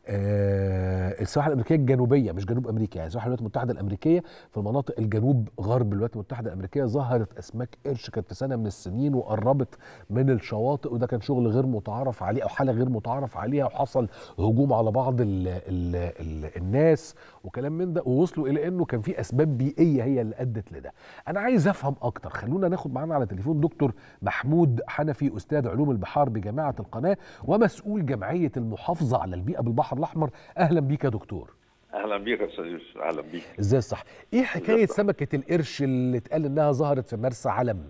السواحل الأمريكية الجنوبية مش جنوب أمريكا، يعني السواحل الولايات المتحدة الأمريكية في المناطق الجنوب غرب الولايات المتحدة الأمريكية ظهرت أسماك قرش كانت في سنة من السنين وقربت من الشواطئ، وده كان شغل غير متعارف عليه أو حالة غير متعارف عليها، وحصل هجوم على بعض الناس وكلام من ده، ووصلوا إلى إنه كان في أسباب بيئية هي اللي أدت لده. أنا عايز أفهم أكتر، خلونا ناخد معانا على تليفون دكتور محمود حنفي، أستاذ علوم البحار بجامعة القناة ومسؤول جمعية المحافظة على البيئة بالبحر الأحمر. أهلا بيك يا دكتور. اهلا بيك يا استاذ يوسف. اهلا بيك. ازاي الصح؟ ايه حكايه سمكه القرش اللي اتقال انها ظهرت في مرسى علم؟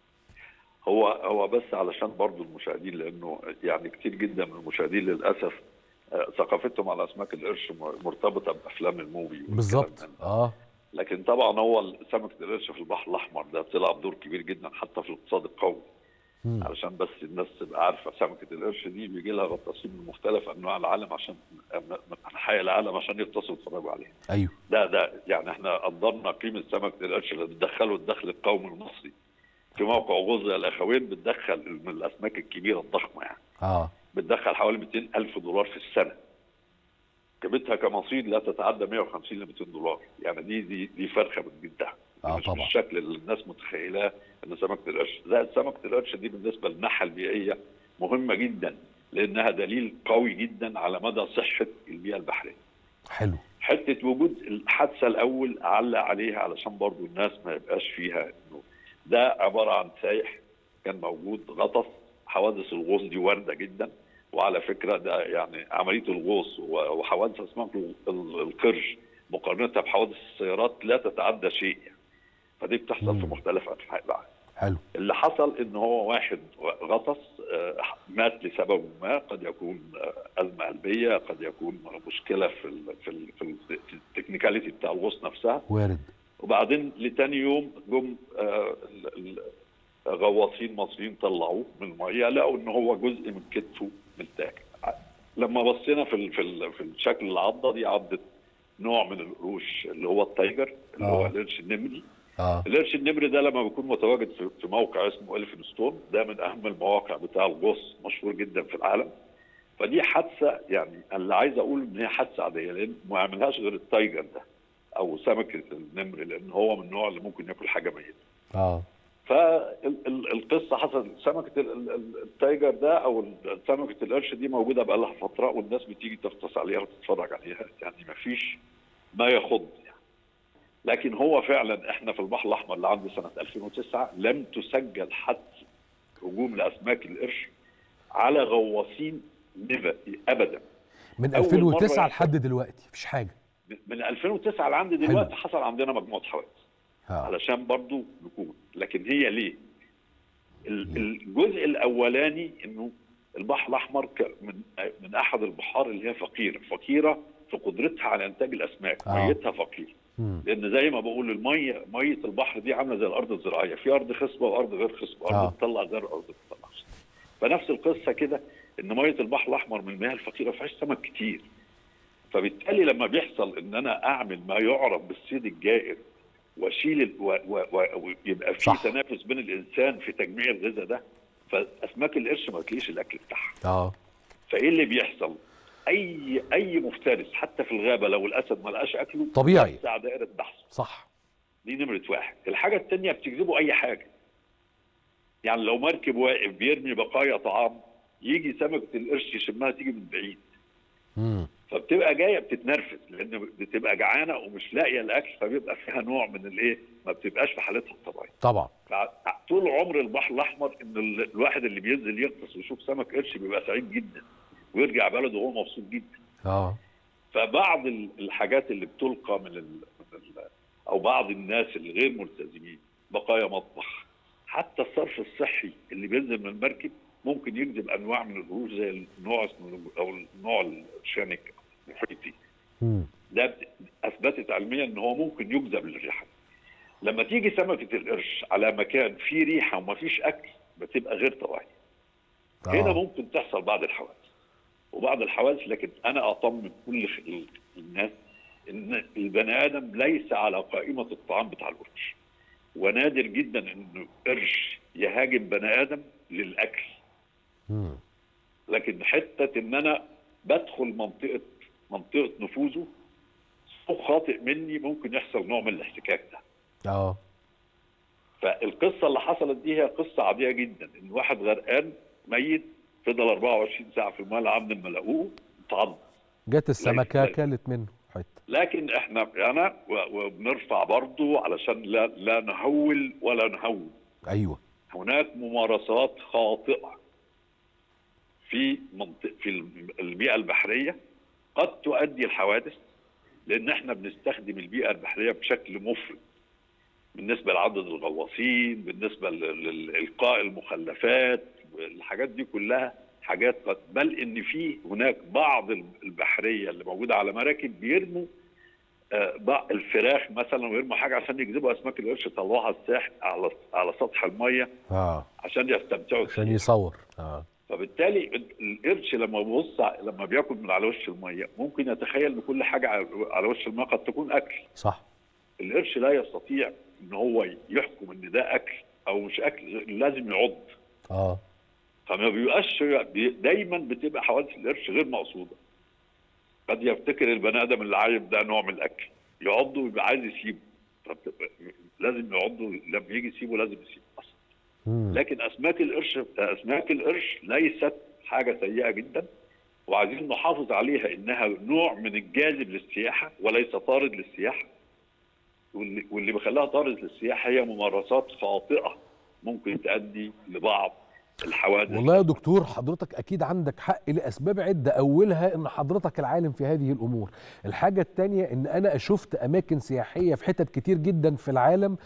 هو بس علشان برضو المشاهدين، لانه يعني كتير جدا من المشاهدين للاسف ثقافتهم على اسماك القرش مرتبطه بافلام الموفي بالظبط. لكن طبعا هو سمكه القرش في البحر الاحمر ده طلع بدور كبير جدا حتى في الاقتصاد القومي. علشان بس الناس تبقى عارفه، سمكه القرش دي بيجي لها غطاسين من مختلف انواع العالم عشان من انحاء العالم عشان يغطسوا ويتفرجوا عليها. ايوه. ده يعني احنا قدرنا قيمه سمكه القرش اللي بتدخله الدخل القومي المصري في موقع غزة الاخوين، بتدخل من الاسماك الكبيره الضخمه يعني. بتدخل حوالي 200,000 دولار في السنه. قيمتها كمصيد لا تتعدى 150 ل 200 دولار، يعني دي فرخه بتجدها. مش طبعا بالشكل اللي الناس متخيلاه ان سمكه القرش. زائد سمكه القرش دي بالنسبه للناحيه البيئيه مهمه جدا، لانها دليل قوي جدا على مدى صحه البيئه البحريه. حلو. حته وجود الحادثه الاول اعلق عليها علشان برضو الناس ما يبقاش فيها انه ده عباره عن سايح كان موجود غطس. حوادث الغوص دي وارده جدا، وعلى فكره ده يعني عمليه الغوص وحوادث اسماك القرش مقارنتها بحوادث السيارات لا تتعدى شيء، فدي بتحصل في مختلف انحاء العالم. حلو. اللي حصل ان هو واحد غطس مات لسبب ما، قد يكون ازمه قلبيه، قد يكون مشكله في التكنيكاليتي بتاع الغوص نفسها، وارد. وبعدين لتاني يوم جم غواصين مصريين طلعوه من الميه، لقوا ان هو جزء من كتفه متاكل. لما بصينا في الشكل العضه دي، عضه نوع من القروش اللي هو التايجر اللي هو القرش النمري. القرش النمري ده لما بيكون متواجد في موقع اسمه إلفنستون، ده من اهم المواقع بتاع الغوص، مشهور جدا في العالم. فدي حادثه، يعني اللي عايز اقول ان هي حادثه عاديه، لان ما عملهاش غير التايجر ده او سمكه النمر، لان هو من النوع اللي ممكن ياكل حاجه ميته. فالقصه حصلت، سمكه التايجر ده او سمكه القرش دي موجوده بقى لها فتره، والناس بتيجي تغطس عليها وتتفرج عليها، يعني ما فيش ما يخض يعني. لكن هو فعلا احنا في البحر الاحمر اللي عند سنه 2009 لم تسجل حادث هجوم لاسماك القرش على غواصين ابدا. من 2009 لحد دلوقتي مفيش حاجه. من 2009 لعند دلوقتي حصل عندنا مجموعه حوادث. علشان برضو نكون، لكن هي ليه؟ الجزء الاولاني انه البحر الاحمر من احد البحار اللي هي فقيره في قدرتها على انتاج الاسماك. ميتها فقير، لان زي ما بقول ميه البحر دي عامله زي الارض الزراعيه، في ارض خصبه وارض غير خصبه، ارض بتطلع غير ارض بتطلع. فنفس القصه كده، ان ميه البحر الاحمر من المياه الفقيره ما فيهاش سمك كتير. فبالتالي لما بيحصل ان انا اعمل ما يعرف بالصيد الجائر واشيل ويبقى في تنافس بين الانسان في تجميع الغذاء ده، فاسماك القرش ما بتلاقيش الاكل بتاعها. فايه اللي بيحصل؟ اي مفترس حتى في الغابه لو الاسد ما لقاش اكله طبيعي يوسع دائره بحثه. صح. دي نمره واحد. الحاجه الثانيه بتجذبه اي حاجه. يعني لو مركب واقف بيرمي بقايا طعام يجي سمكه القرش يشمها تيجي من بعيد. فبتبقى جايه بتتنرفز لان بتبقى جعانه ومش لاقيه الاكل، فبيبقى فيها نوع من الايه، ما بتبقاش في حالتها الطبيعيه. طبعا. طول عمر البحر الاحمر ان الواحد اللي بينزل يغطس ويشوف سمك قرش بيبقى سعيد جدا ويرجع بلده وهو مبسوط جدا. فبعض الحاجات اللي بتلقى او بعض الناس اللي غير ملتزمين، بقايا مطبخ، حتى الصرف الصحي اللي بينزل من المركب ممكن يجذب انواع من القروش زي النوع اسمه او النوع الشانك المحيطي. ده اثبتت علميا ان هو ممكن يجذب للريحه. لما تيجي سمكه القرش على مكان فيه ريحه ومفيش اكل بتبقى غير طبيعيه. هنا ممكن تحصل بعض الحوادث، لكن انا اطمن كل الناس ان البني ادم ليس على قائمه الطعام بتاع القرش، ونادر جدا انه قرش يهاجم بني ادم للاكل. لكن حته ان انا بدخل منطقه نفوذه خاطئ مني ممكن يحصل نوع من الاحتكاك ده. فالقصه اللي حصلت دي هي قصه عاديه جدا، ان واحد غرقان ميت فضل 24 ساعه في الماء لعند ما لقوه اتعض، جت السمكه كلت منه حته. لكن انا وبنرفع برضه علشان لا نهول ولا نهون. ايوه، هناك ممارسات خاطئه في البيئه البحريه قد تؤدي الحوادث، لان احنا بنستخدم البيئه البحريه بشكل مفرط بالنسبه لعدد الغواصين، بالنسبه لالقاء المخلفات، الحاجات دي كلها حاجات بل ان في هناك بعض البحريه اللي موجوده على مراكب بيرموا الفراخ مثلا ويرموا حاجه عشان يجذبوا اسماك القرش يطلعوها الساحل على سطح الميه عشان يستمتعوا عشان يصور. فبالتالي القرش لما بياكل من على وش الميه ممكن يتخيل ان كل حاجه على وش الميه قد تكون اكل. صح. القرش لا يستطيع ان هو يحكم ان ده اكل او مش اكل، لازم يعض. فما بيبقاش دايما بتبقى حوادث القرش غير مقصوده. قد يفتكر البني ادم اللي عايب ده نوع من الاكل، يعضه ويبقى عايز يسيبه، لازم يعضه، لما يجي يسيبه لازم يسيبه اصلا. لكن اسماك القرش ليست حاجه سيئه جدا، وعايزين نحافظ عليها انها نوع من الجاذب للسياحه وليس طارد للسياحه. واللي بيخليها طارد للسياحه هي ممارسات خاطئه ممكن تؤدي لبعض الحوادث. والله يا دكتور حضرتك اكيد عندك حق لاسباب عده، اولها ان حضرتك العالم في هذه الامور. الحاجه الثانيه ان انا شفت اماكن سياحيه في حتت كتير جدا في العالم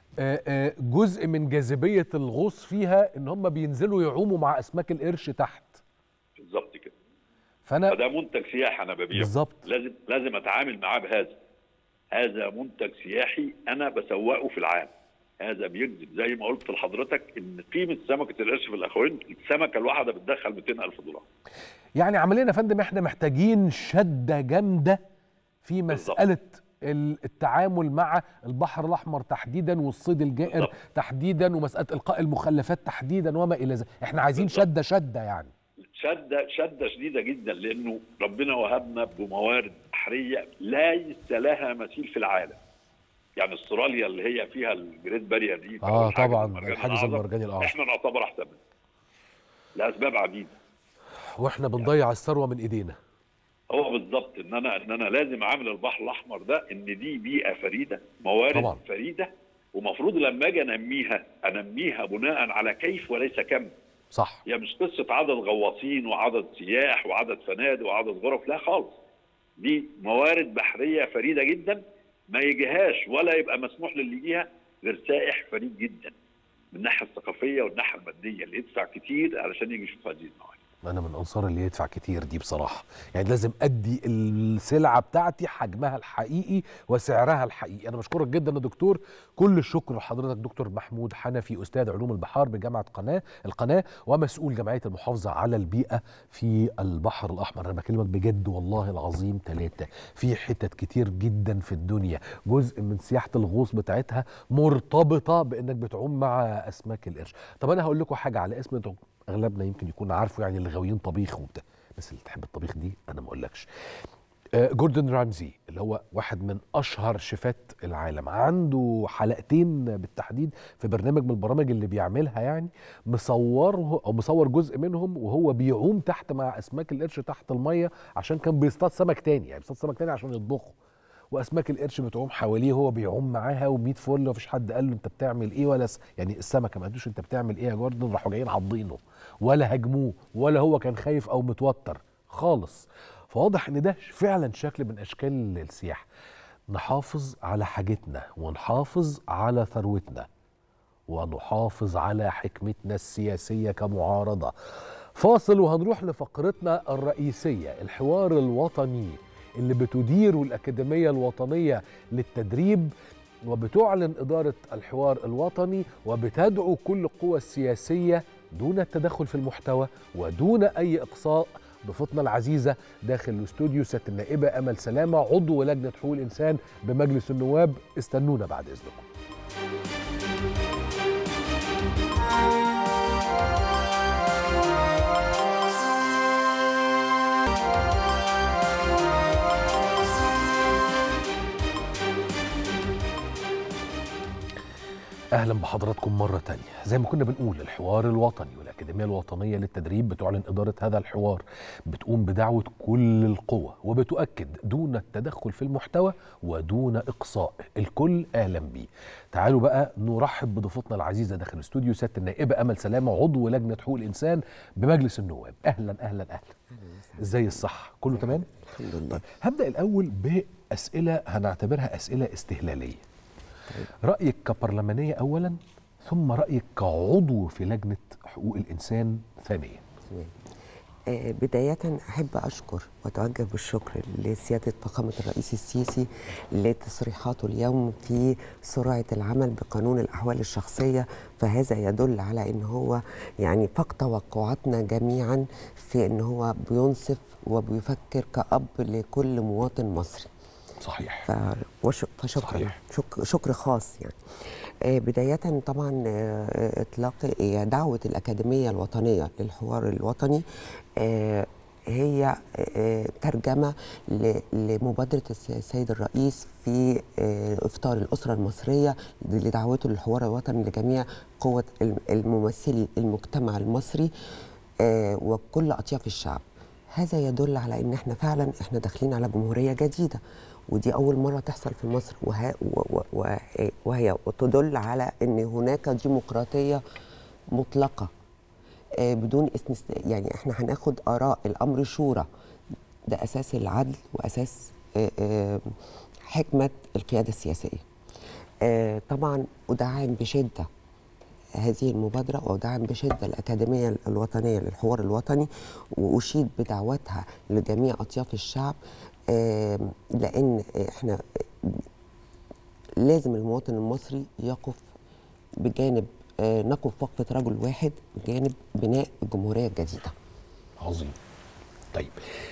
جزء من جاذبيه الغوص فيها ان هم بينزلوا يعوموا مع اسماك القرش تحت. بالظبط كده. فده منتج سياحي انا ببيعه. بالظبط. لازم اتعامل معاه بهذا. هذا منتج سياحي انا بسوقه في العالم. هذا بيجذب زي ما قلت لحضرتك ان قيمه سمكه القرش في الاخوين السمكه الواحده بتدخل $200,000. يعني عمليا يا فندم احنا محتاجين شده جامده في مساله التعامل مع البحر الاحمر تحديدا والصيد الجائر تحديدا ومساله القاء المخلفات تحديدا وما الى ذلك. احنا عايزين شده يعني شده شديده جدا، لانه ربنا وهبنا بموارد بحريه ليس لها مثيل في العالم. يعني استراليا اللي هي فيها الجريت بارير ريف طبعا الحاجز المرجاني الاعظم احنا نعتبر احسن منه لاسباب عديده، واحنا بنضيع الثروه من ايدينا. هو بالظبط ان انا لازم اعامل البحر الاحمر ده ان دي بيئه فريده، موارد طبعا فريده، ومفروض لما اجي انميها بناء على كيف وليس كم. صح. هي مش قصه عدد غواصين وعدد سياح وعدد فنادق وعدد غرف، لا خالص. دي موارد بحريه فريده جدا ما يجيهاش ولا يبقى مسموح للي يجيها غير سائح فريد جدا من الناحيه الثقافيه والناحيه الماديه، اللي يدفع كتير علشان يجي يشوف هذه الموارد. أنا من أنصار اللي يدفع كتير دي بصراحة، يعني لازم أدي السلعة بتاعتي حجمها الحقيقي وسعرها الحقيقي. أنا بشكرك جدا يا دكتور، كل الشكر لحضرتك دكتور محمود حنفي أستاذ علوم البحار بجامعة القناة ومسؤول جمعية المحافظة على البيئة في البحر الأحمر. أنا بكلمك بجد والله العظيم ثلاثة، في حتت كتير جدا في الدنيا جزء من سياحة الغوص بتاعتها مرتبطة بأنك بتعوم مع أسماك القرش. طب أنا هقول لكم حاجة على اسم اغلبنا يمكن يكون عارفه، يعني اللي غاويين طبيخ وبتاع، الناس اللي تحب الطبيخ دي انا ما اقولكش. جوردن رامزي اللي هو واحد من اشهر شيفات العالم، عنده حلقتين بالتحديد في برنامج من البرامج اللي بيعملها، يعني مصور جزء منهم وهو بيعوم تحت مع اسماك القرش تحت الميه عشان كان بيصطاد سمك تاني، يعني بيصطاد سمك تاني عشان يطبخه، واسماك القرش بتعوم حواليه وهو بيعوم معاها و100 فل، ومفيش حد قال له انت بتعمل ايه، ولا يعني السمكه ما قالوش انت بتعمل ايه يا جوردن، راحوا جايين عاضينه ولا هاجموه ولا هو كان خايف او متوتر خالص. فواضح ان ده فعلا شكل من اشكال السياحه. نحافظ على حاجتنا ونحافظ على ثروتنا ونحافظ على حكمتنا السياسيه كمعارضه. فاصل وهنروح لفقرتنا الرئيسيه، الحوار الوطني اللي بتديره الأكاديمية الوطنية للتدريب، وبتعلن إدارة الحوار الوطني وبتدعو كل القوى السياسية دون التدخل في المحتوى ودون أي إقصاء. ضيفتنا العزيزة داخل الاستوديو سيادة النائبة أمل سلامة، عضو لجنة حقوق الإنسان بمجلس النواب. استنونا بعد إذنكم. أهلا بحضراتكم مرة تانية. زي ما كنا بنقول، الحوار الوطني والأكاديمية الوطنية للتدريب بتعلن إدارة هذا الحوار، بتقوم بدعوة كل القوى وبتؤكد دون التدخل في المحتوى ودون إقصاء. الكل أهلا بيه. تعالوا بقى نرحب بضيفتنا العزيزة داخل الاستوديو سيادة النائبة أمل سلامة، عضو لجنة حقوق الإنسان بمجلس النواب. أهلا أهلا أهلا. إزاي الصحة؟ كله تمام؟ الحمد لله. هبدأ الأول بأسئلة هنعتبرها أسئلة استهلالية. رأيك كبرلمانية أولا، ثم رأيك كعضو في لجنة حقوق الإنسان ثانيا. بداية أحب أشكر وأتوجه بالشكر لسيادة فخامة الرئيس السيسي لتصريحاته اليوم في سرعة العمل بقانون الأحوال الشخصية، فهذا يدل على أن هو يعني فاق توقعاتنا جميعا في أن هو بينصف وبيفكر كأب لكل مواطن مصري. صحيح. فشكرا. صحيح. شكر خاص يعني. بداية طبعا إطلاق دعوة الأكاديمية الوطنية للحوار الوطني هي ترجمة لمبادرة السيد الرئيس في إفطار الأسرة المصرية لدعوته للحوار الوطني لجميع قوة الممثلي المجتمع المصري وكل أطياف الشعب. هذا يدل على ان احنا فعلا داخلين على جمهورية جديدة، ودي أول مرة تحصل في مصر، وهي تدل على ان هناك ديمقراطية مطلقة بدون استثناء. يعني احنا هناخد آراء، الأمر شورى، ده أساس العدل وأساس حكمة القيادة السياسية. طبعا أدعم بشدة هذه المبادرة وأدعم بشدة الأكاديمية الوطنية للحوار الوطني، وأشيد بدعوتها لجميع أطياف الشعب، لأن احنا لازم المواطن المصري يقف بجانب نقف وقفة رجل واحد بجانب بناء الجمهورية الجديدة. عظيم. طيب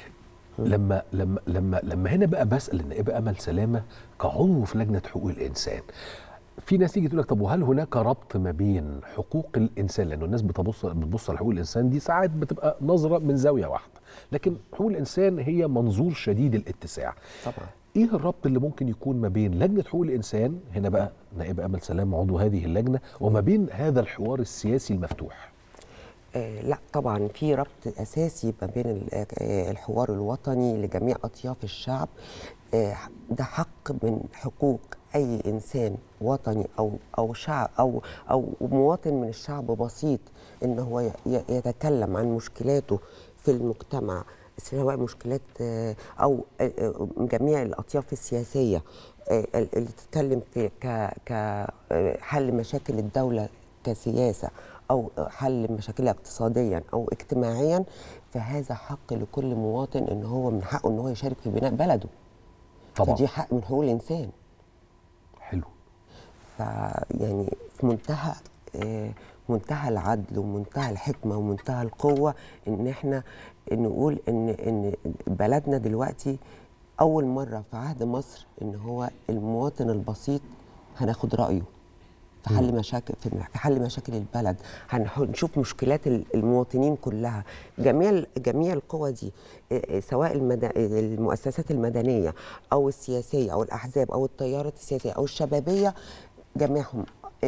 لما هنا بقى بسأل النائبة أمل سلامة كعضو في لجنة حقوق الإنسان، في ناس تيجي تقول لك طب وهل هناك ربط ما بين حقوق الانسان، لانه الناس بتبص على حقوق الانسان دي ساعات بتبقى نظره من زاويه واحده، لكن حقوق الانسان هي منظور شديد الاتساع. طبعا. ايه الربط اللي ممكن يكون ما بين لجنه حقوق الانسان هنا بقى نائبه امل سلامه عضو هذه اللجنه وما بين هذا الحوار السياسي المفتوح؟ لا طبعا في ربط اساسي ما بين الحوار الوطني لجميع اطياف الشعب. ده حق من حقوق اي انسان وطني او شعب او مواطن من الشعب بسيط، ان هو يتكلم عن مشكلاته في المجتمع، سواء مشكلات او جميع الاطياف السياسيه اللي تتكلم في كحل مشاكل الدوله كسياسه او حل مشاكلها اقتصاديا او اجتماعيا. فهذا حق لكل مواطن ان هو من حقه ان هو يشارك في بناء بلده. طبعا. فدي حق من حقوق الانسان. حلو. فيعني في منتهى العدل ومنتهى الحكمه ومنتهى القوه ان احنا نقول ان بلدنا دلوقتي اول مره في عهد مصر ان هو المواطن البسيط هناخد رايه في حل مشاكل في حل مشاكل البلد، هنشوف مشكلات المواطنين كلها. جميع القوى دي سواء المؤسسات المدنيه او السياسيه او الاحزاب او التيارات السياسيه او الشبابيه، جميعهم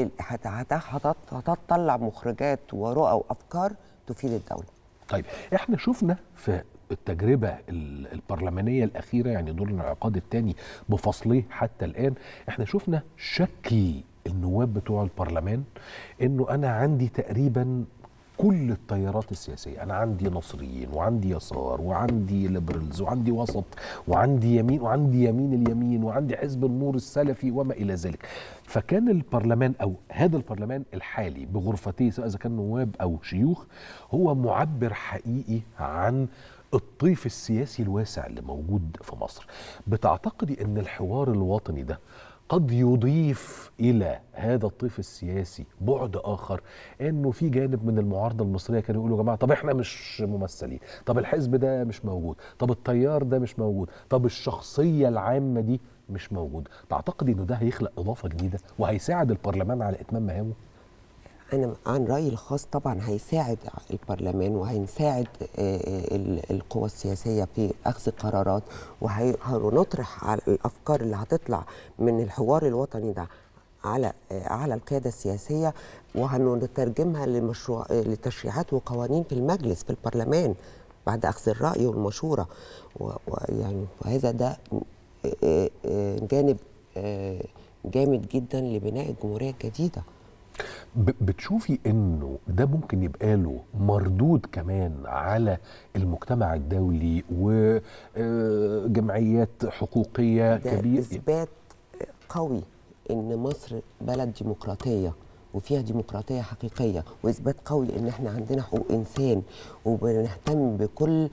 هتطلع مخرجات ورؤى وافكار تفيد الدوله. طيب احنا شفنا في التجربة البرلمانية الأخيرة، يعني دور الانعقاد الثاني بفصليه حتى الآن، احنا شفنا شكل النواب بتوع البرلمان، انه انا عندي تقريبا كل التيارات السياسية، أنا عندي نصريين وعندي يسار وعندي ليبرالز وعندي وسط وعندي يمين وعندي يمين اليمين وعندي حزب النور السلفي وما إلى ذلك. فكان البرلمان أو هذا البرلمان الحالي بغرفتيه سواء إذا كان نواب أو شيوخ هو معبر حقيقي عن الطيف السياسي الواسع اللي موجود في مصر. بتعتقدي أن الحوار الوطني ده قد يضيف إلى هذا الطيف السياسي بعد آخر، إنه في جانب من المعارضة المصرية كانوا يقولوا يا جماعة طب إحنا مش ممثلين، طب الحزب ده مش موجود، طب التيار ده مش موجود، طب الشخصية العامة دي مش موجود. تعتقد إنه ده هيخلق إضافة جديدة وهيساعد البرلمان على إتمام مهامه؟ أنا عن رأيي الخاص طبعا هيساعد البرلمان وهيساعد القوى السياسية في أخذ قرارات، وهنطرح على الأفكار اللي هتطلع من الحوار الوطني ده على القيادة السياسية، وهنترجمها لتشريعات وقوانين في المجلس في البرلمان بعد أخذ الرأي والمشورة. ويعني وهذا ده جانب جامد جدا لبناء الجمهورية الجديدة. بتشوفي انه ده ممكن يبقى له مردود كمان على المجتمع الدولي وجمعيات حقوقية كبيرة؟ إثبات قوي ان مصر بلد ديمقراطية وفيها ديمقراطية حقيقية، وإثبات قوي ان احنا عندنا حقوق إنسان وبنهتم بكل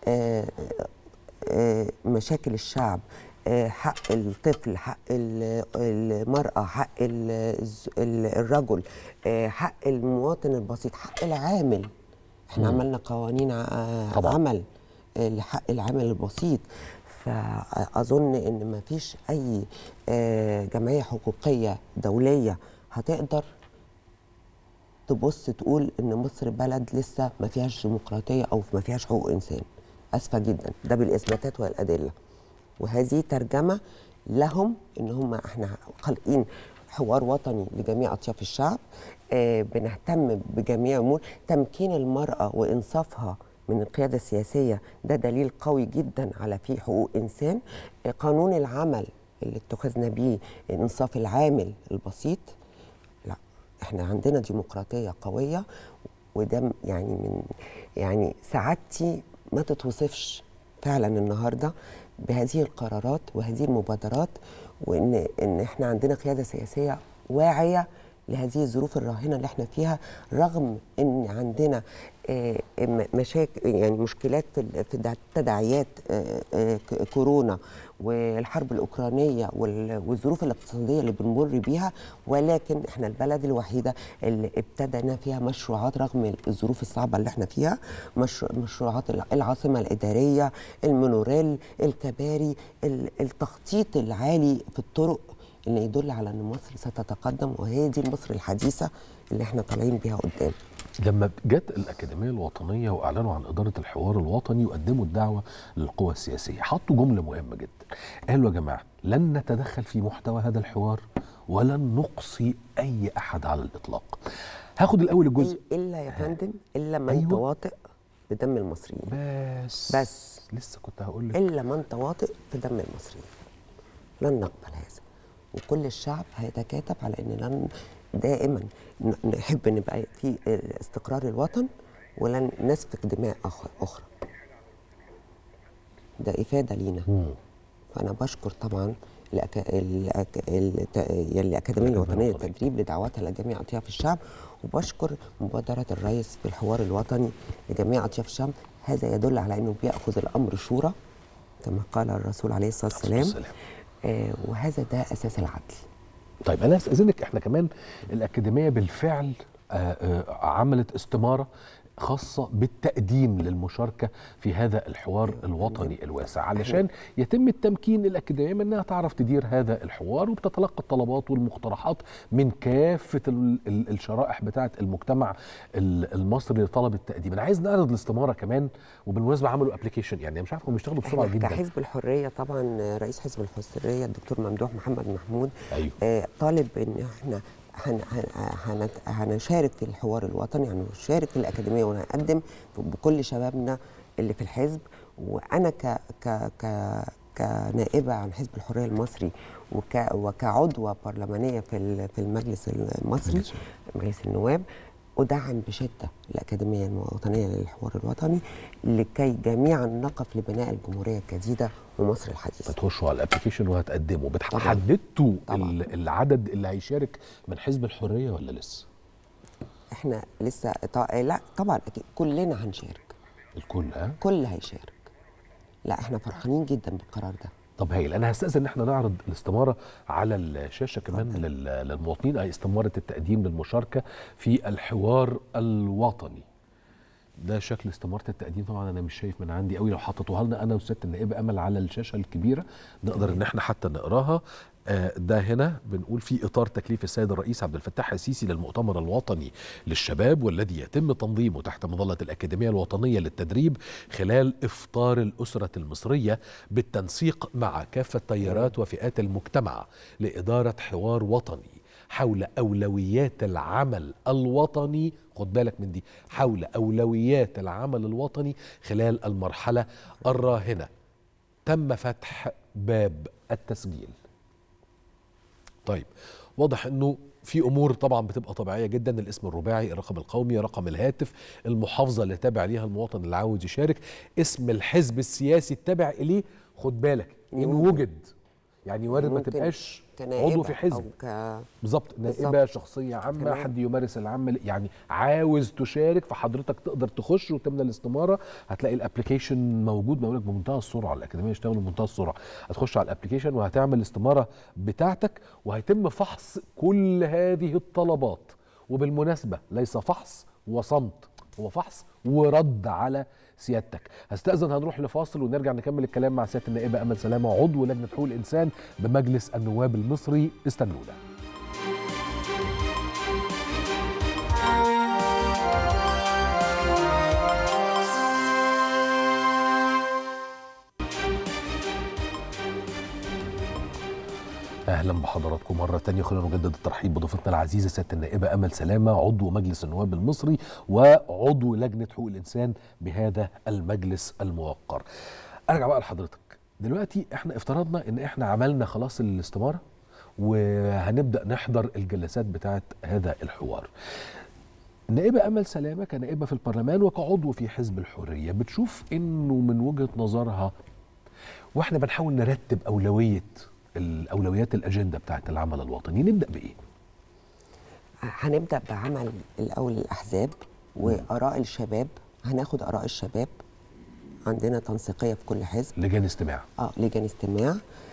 مشاكل الشعب، حق الطفل، حق المرأة، حق الرجل، حق المواطن البسيط، حق العامل. احنا عملنا قوانين عمل لحق العامل البسيط. فأظن ان ما فيش اي جمعية حقوقية دولية هتقدر تبص تقول ان مصر بلد لسه ما فيهاش ديمقراطية او ما فيهاش حقوق انسان. اسفة جدا، ده بالإثباتات والأدلة. وهذه ترجمة لهم ان هم احنا خالقين حوار وطني لجميع اطياف الشعب، بنهتم بجميع امور تمكين المرأة وانصافها من القيادة السياسية، ده دليل قوي جدا على فيه حقوق انسان. قانون العمل اللي اتخذنا بيه انصاف العامل البسيط. لا، احنا عندنا ديمقراطية قوية، وده يعني سعادتي ما تتوصفش فعلا النهارده بهذه القرارات وهذه المبادرات، وان احنا عندنا قياده سياسيه واعيه لهذه الظروف الراهنه اللي احنا فيها، رغم ان عندنا مشاكل يعني مشكلات في تداعيات كورونا والحرب الأوكرانية والظروف الاقتصادية اللي بنمر بيها، ولكن احنا البلد الوحيدة اللي ابتدينا فيها مشروعات رغم الظروف الصعبة اللي احنا فيها، مشروعات العاصمة الإدارية، المونوريل، الكباري، التخطيط العالي في الطرق اللي يدل على ان مصر ستتقدم، وهي دي مصر الحديثة اللي احنا طالعين بيها قدام. لما جت الأكاديمية الوطنية وأعلنوا عن إدارة الحوار الوطني وقدموا الدعوة للقوى السياسية، حطوا جملة مهمة جدا، قالوا يا جماعة لن نتدخل في محتوى هذا الحوار ولن نقصي أي أحد على الإطلاق. هاخد الأول الجزء إلا يا فندم إلا من تواطئ بدم المصريين. بس لسه كنت هقول لك إلا من تواطئ بدم المصريين، لن نقبل هذا. وكل الشعب هيتكاتف على ان لن دائما نحب نبقى في استقرار الوطن ولن نسفك دماء اخرى. ده افاده لينا. فانا بشكر طبعا الأكاديمية الوطنية للتدريب لدعواتها لجميع اطياف الشعب، وبشكر مبادره الرئيس في الحوار الوطني لجميع اطياف الشعب. هذا يدل على انه بياخذ الامر شورى كما قال الرسول عليه الصلاه والسلام، وهذا ده أساس العدل. طيب أنا أستأذنك، إحنا كمان الأكاديمية بالفعل عملت استمارة خاصة بالتقديم للمشاركة في هذا الحوار الوطني الواسع، علشان يتم التمكين الأكاديمية من أنها تعرف تدير هذا الحوار، وبتتلقى الطلبات والمقترحات من كافة الشرائح بتاعة المجتمع المصري لطلب التقديم. أنا عايز نعرض الاستمارة كمان، وبالمناسبة عملوا ابلكيشن، يعني مش عارف هم بيشتغلوا بسرعة جدا. كحزب الحرية طبعا رئيس حزب الحرية الدكتور ممدوح محمد محمود أيوه. طالب إن احنا هنشارك في الحوار الوطني، هنشارك في الأكاديمية ونقدم بكل شبابنا اللي في الحزب. وأنا كنائبة عن حزب الحرية المصري وكعضوة برلمانية في المجلس المصري مجلس النواب، أدعم بشدة الأكاديمية الوطنية للحوار الوطني لكي جميعا نقف لبناء الجمهورية الجديدة ومصر الحديثة. بتخشوا على الابلكيشن وهتقدموا. حددتوا العدد اللي هيشارك من حزب الحرية ولا لسه؟ احنا لسه لا طبعا أكيد كلنا هنشارك. الكل كل هيشارك. لا احنا فرحانين جدا بالقرار ده. طب هايل. انا هستأذن ان احنا نعرض الاستمارة على الشاشة كمان للمواطنين، اي استمارة التقديم للمشاركة في الحوار الوطني. ده شكل استمارة التقديم. طبعا انا مش شايف من عندي قوي، لو حطيتوها لنا انا وسيادة النائبة امل على الشاشة الكبيرة نقدر ان احنا حتى نقراها. ده هنا بنقول في إطار تكليف السيد الرئيس عبد الفتاح السيسي للمؤتمر الوطني للشباب، والذي يتم تنظيمه تحت مظلة الأكاديمية الوطنية للتدريب خلال إفطار الأسرة المصرية بالتنسيق مع كافة تيارات وفئات المجتمع لإدارة حوار وطني حول أولويات العمل الوطني. خد بالك من دي، حول أولويات العمل الوطني خلال المرحلة الراهنة. تم فتح باب التسجيل. طيب، واضح انه في امور طبعا بتبقى طبيعيه جدا، الاسم الرباعي، الرقم القومي، رقم الهاتف، المحافظه اللي تابع ليها المواطن اللي عاوز يشارك، اسم الحزب السياسي التابع اليه. خد بالك ان وجد، يعني وارد ما تبقاش عضو في حزب بالظبط، نائبه، شخصيه عامه، حد يمارس العمل، يعني عاوز تشارك، فحضرتك تقدر تخش وتملى الاستماره. هتلاقي الابلكيشن موجود لك بمنتهى السرعه، الاكاديميه اشتغلوا بمنتهى السرعه. هتخش على الابلكيشن وهتعمل الاستماره بتاعتك، وهيتم فحص كل هذه الطلبات. وبالمناسبه ليس فحص وصمت، هو فحص ورد على سيادتك. هستأذن هنروح لفاصل ونرجع نكمل الكلام مع سيادة النائبة أمل سلامة، عضو لجنة حقوق الإنسان بمجلس النواب المصري. استنونا. اهلا بحضراتكم مره ثانيه. خلينا نجدد الترحيب بضيفتنا العزيزه سياده النائبه امل سلامه، عضو مجلس النواب المصري وعضو لجنه حقوق الانسان بهذا المجلس الموقر. ارجع بقى لحضرتك دلوقتي. احنا افترضنا ان احنا عملنا خلاص الاستماره وهنبدا نحضر الجلسات بتاعه هذا الحوار. النائبه امل سلامه كنائبه في البرلمان وكعضو في حزب الحريه، بتشوف انه من وجهه نظرها واحنا بنحاول نرتب الأولويات الأجندة بتاعت العمل الوطني، نبدأ بإيه؟ هنبدأ بعمل الأول الأحزاب وآراء الشباب. هناخد آراء الشباب، عندنا تنسيقية في كل حزب، لجان استماع. لجان استماع.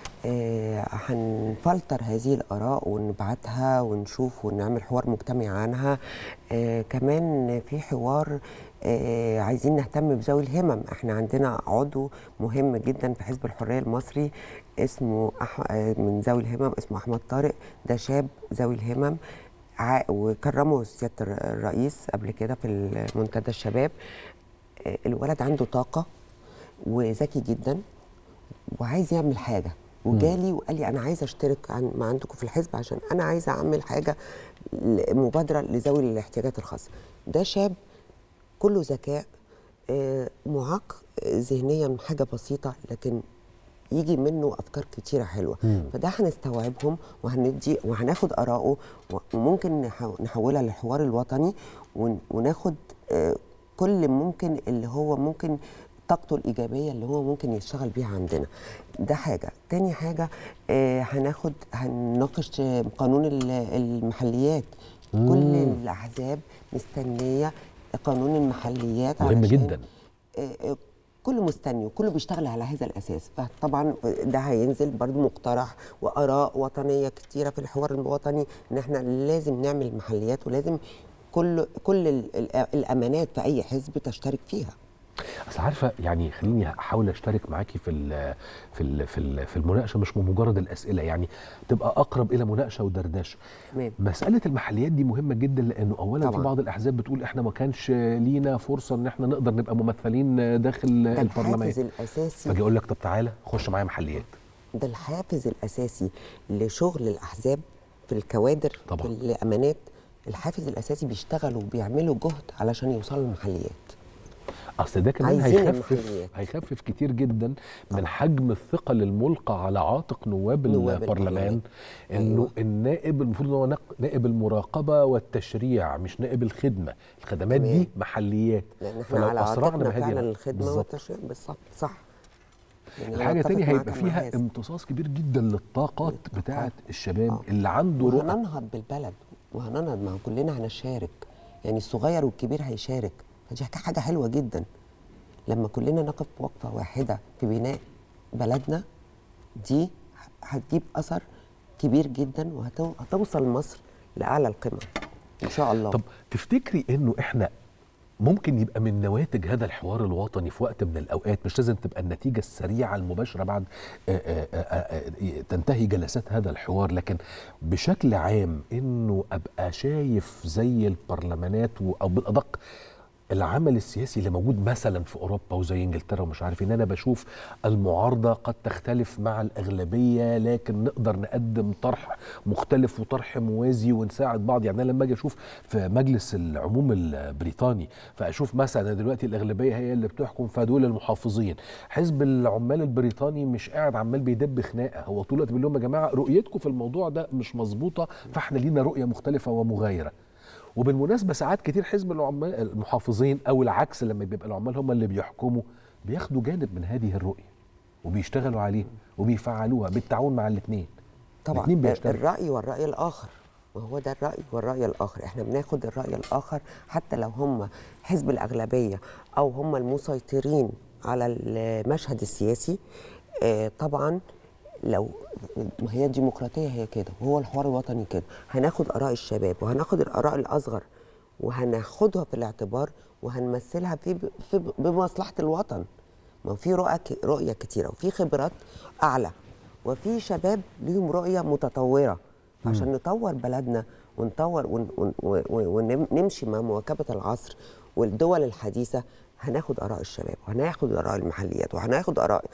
هنفلتر هذه الآراء ونبعتها ونشوف ونعمل حوار مجتمع عنها. كمان في حوار عايزين نهتم بذوي الهمم. احنا عندنا عضو مهم جدا في حزب الحرية المصري اسمه من ذوي الهمم، اسمه أحمد طارق. ده شاب ذوي الهمم وكرمه سيادة الرئيس قبل كده في منتدى الشباب. الولد عنده طاقة وذكي جدا وعايز يعمل حاجة، وجالي وقال لي أنا عايز أشترك مع عندكم في الحزب عشان أنا عايز أعمل حاجة مبادرة لذوي الاحتياجات الخاصة. ده شاب كله ذكاء، معاق ذهنيا حاجة بسيطة، لكن يجي منه أفكار كتيرة حلوة. فده هنستوعبهم وهناخد آراءه، وممكن نحولها للحوار الوطني وناخد كل ممكن اللي هو ممكن طاقته الإيجابية اللي هو ممكن يشتغل بيها عندنا. ده حاجة. تاني حاجة هنناقش قانون المحليات. كل الأحزاب مستنية قانون المحليات، مهم جدا. كله مستني وكله بيشتغل على هذا الأساس. فطبعا ده هينزل برضو مقترح وآراء وطنية كتيرة في الحوار الوطني، إن احنا لازم نعمل محليات ولازم كل الامانات في اي حزب تشترك فيها. اصل عارفه يعني خليني احاول اشترك معاكي في المناقشه، مش مجرد الاسئله، يعني تبقى اقرب الى مناقشه ودردشه. مساله المحليات دي مهمه جدا، لانه اولا طبعا في بعض الاحزاب بتقول احنا ما كانش لينا فرصه ان احنا نقدر نبقى ممثلين داخل البرلمان. الحافز الاساسي فاجي اقول لك طب تعالى خش معايا محليات. ده الحافز الاساسي لشغل الاحزاب في الكوادر طبعا. في الامانات الحافز الاساسي بيشتغلوا وبيعملوا جهد علشان يوصلوا للمحليات. اصل ده كمان هيخفف كتير جدا من حجم الثقل الملقى على عاتق نواب البرلمان. انه النائب المفروض هو نائب المراقبه والتشريع، مش نائب الخدمه. الخدمات دي محليات، لان احنا على عاتقنا فعلا الخدمه والتشريع. بالظبط صح. يعني الحاجه الثانيه هيبقى فيها امتصاص كبير جدا للطاقات بتاعه الشباب اللي عنده رؤى. وهننهض بالبلد وهننهض، مع كلنا هنشارك، يعني الصغير والكبير هيشارك. دي حاجة حلوة جدا لما كلنا نقف وقفة واحدة في بناء بلدنا. دي هتجيب أثر كبير جدا وهتوصل مصر لأعلى القمة إن شاء الله. طب تفتكري إنه إحنا ممكن يبقى من نواتج هذا الحوار الوطني في وقت من الأوقات، مش لازم تبقى النتيجة السريعة المباشرة بعد تنتهي جلسات هذا الحوار، لكن بشكل عام إنه أبقى شايف زي البرلمانات أو بالأدق العمل السياسي اللي موجود مثلا في اوروبا وزي انجلترا ومش عارف ان انا بشوف المعارضه قد تختلف مع الاغلبيه، لكن نقدر نقدم طرح مختلف وطرح موازي ونساعد بعض. يعني انا لما اجي اشوف في مجلس العموم البريطاني فاشوف مثلا دلوقتي الاغلبيه هي اللي بتحكم، فدول المحافظين. حزب العمال البريطاني مش قاعد عمال بيدب خناقه، هو طول الوقت بيقول لهم يا جماعه رؤيتكم في الموضوع ده مش مظبوطه، فاحنا لينا رؤيه مختلفه ومغايره. وبالمناسبة ساعات كتير حزب العمال المحافظين أو العكس لما بيبقى العمال هم اللي بيحكموا بياخدوا جانب من هذه الرؤية وبيشتغلوا عليها وبيفعلوها بالتعاون مع الاثنين. طبعا الرأي والرأي الآخر، وهو ده الرأي والرأي الآخر. احنا بناخد الرأي الآخر حتى لو هم حزب الأغلبية أو هم المسيطرين على المشهد السياسي. طبعا لو هي الديمقراطيه هي كده، وهو الحوار الوطني كده، هناخد اراء الشباب وهناخد الاراء الاصغر وهناخدها في الاعتبار وهنمثلها بمصلحه الوطن. ما في رؤيه كتيره وفي خبرات اعلى وفي شباب ليهم رؤيه متطوره. عشان نطور بلدنا ونطور ونمشي مع مواكبه العصر والدول الحديثه، هناخد آراء الشباب وهناخد آراء المحليات وهناخد آراء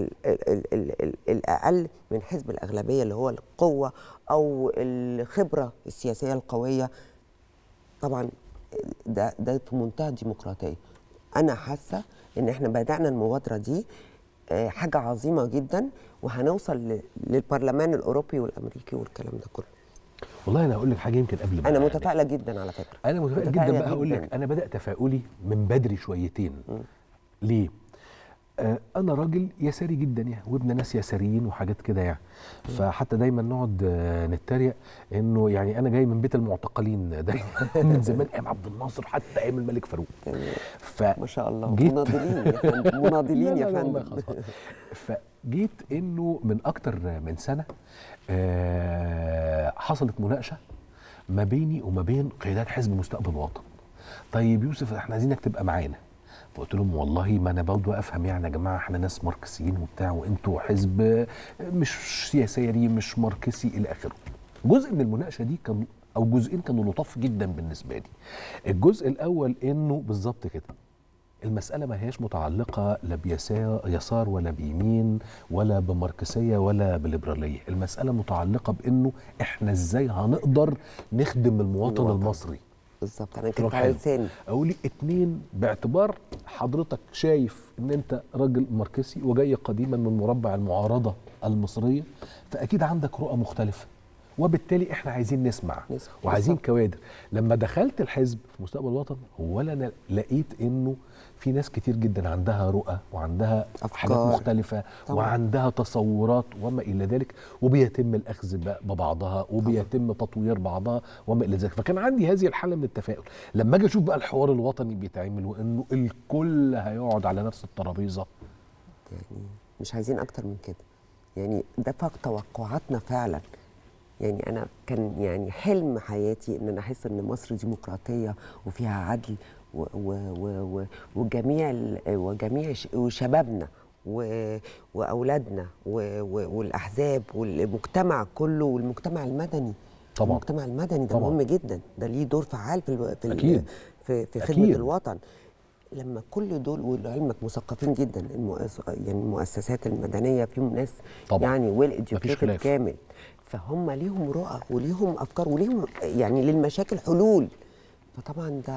الأقل من حزب الأغلبية اللي هو القوة أو الخبرة السياسية القوية. طبعا ده في منتهى الديمقراطية. أنا حاسة إن إحنا بدأنا المبادرة دي حاجة عظيمة جدا، وهنوصل للبرلمان الأوروبي والأمريكي والكلام ده كله. والله انا هقول لك حاجه يمكن قبل ما انا متفائله جدا على فكره. انا متفائل جدا بقى. هقول لك انا بدات تفاؤلي من بدري شويتين. ليه؟ انا راجل يساري جدا يعني، وابن ناس يساريين وحاجات كده يعني. فحتى دايما نقعد نتريق انه يعني انا جاي من بيت المعتقلين دايما من زمان، ايام عبد الناصر حتى ايام الملك فاروق. ما شاء الله مناضلين يا فندم، مناضلين يا فندم. فجيت انه من اكتر من سنه حصلت مناقشه ما بيني وما بين قيادات حزب مستقبل وطن. طيب يوسف احنا عايزينك تبقى معانا. فقلت لهم والله ما انا برضه افهم يعني يا جماعه احنا ناس ماركسيين وبتاع، وانتوا حزب مش سياسي مش ماركسي الى اخره. جزء من المناقشه دي كان او جزئين كانوا لطاف جدا بالنسبه لي. الجزء الاول انه بالظبط كده المسألة ما هياش متعلقة لا بيسار ولا بيمين ولا بماركسية ولا بليبرالية. المسألة متعلقة بأنه إحنا إزاي هنقدر نخدم المواطن المصري. بالظبط. أنا كنت على لساني أقولي اتنين، باعتبار حضرتك شايف إن أنت راجل ماركسي وجاي قديما من مربع المعارضة المصرية، فأكيد عندك رؤى مختلفة، وبالتالي احنا عايزين نسمع وعايزين كوادر. لما دخلت الحزب في مستقبل الوطن ولا انا لقيت انه في ناس كتير جدا عندها رؤى وعندها حاجات مختلفة طبعا. وعندها تصورات وما الى ذلك، وبيتم الاخذ ببعضها وبيتم تطوير بعضها وما الى ذلك. فكان عندي هذه الحالة من التفاؤل لما اجي اشوف بقى الحوار الوطني بيتعمل وانه الكل هيقعد على نفس الترابيزة. يعني مش عايزين اكتر من كده، يعني ده فوق توقعاتنا فعلا. يعني انا كان يعني حلم حياتي ان انا احس ان مصر ديمقراطيه وفيها عدل وجميع شبابنا واولادنا والاحزاب والمجتمع كله والمجتمع المدني. طبعا المجتمع المدني ده طبعا مهم جدا، ده ليه دور فعال أكيد. في خدمه الوطن. لما كل دول ولعلمك مثقفين جدا، يعني المؤسسات المدنيه فيهم ناس طبعا يعني ويل كامل، فهم ليهم رؤى وليهم افكار وليهم يعني للمشاكل حلول. فطبعا ده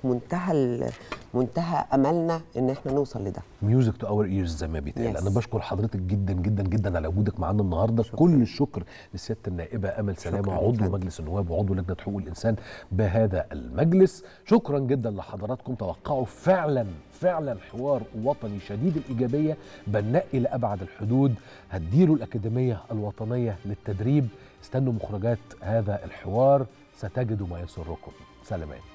منتهى املنا ان احنا نوصل لده. ميوزك تو اور ايرز زي ما بيتقال. انا بشكر حضرتك جدا جدا جدا على وجودك معانا النهارده. شكرا. كل الشكر لسياده النائبه امل سلامه عضو مجلس النواب وعضو لجنه حقوق الانسان بهذا المجلس. شكرا جدا لحضراتكم. توقعوا فعلا حوار وطني شديد الايجابيه بناء الى ابعد الحدود. هتديروا الاكاديميه الوطنيه للتدريب. استنوا مخرجات هذا الحوار، ستجدوا ما يسركم. سلامات.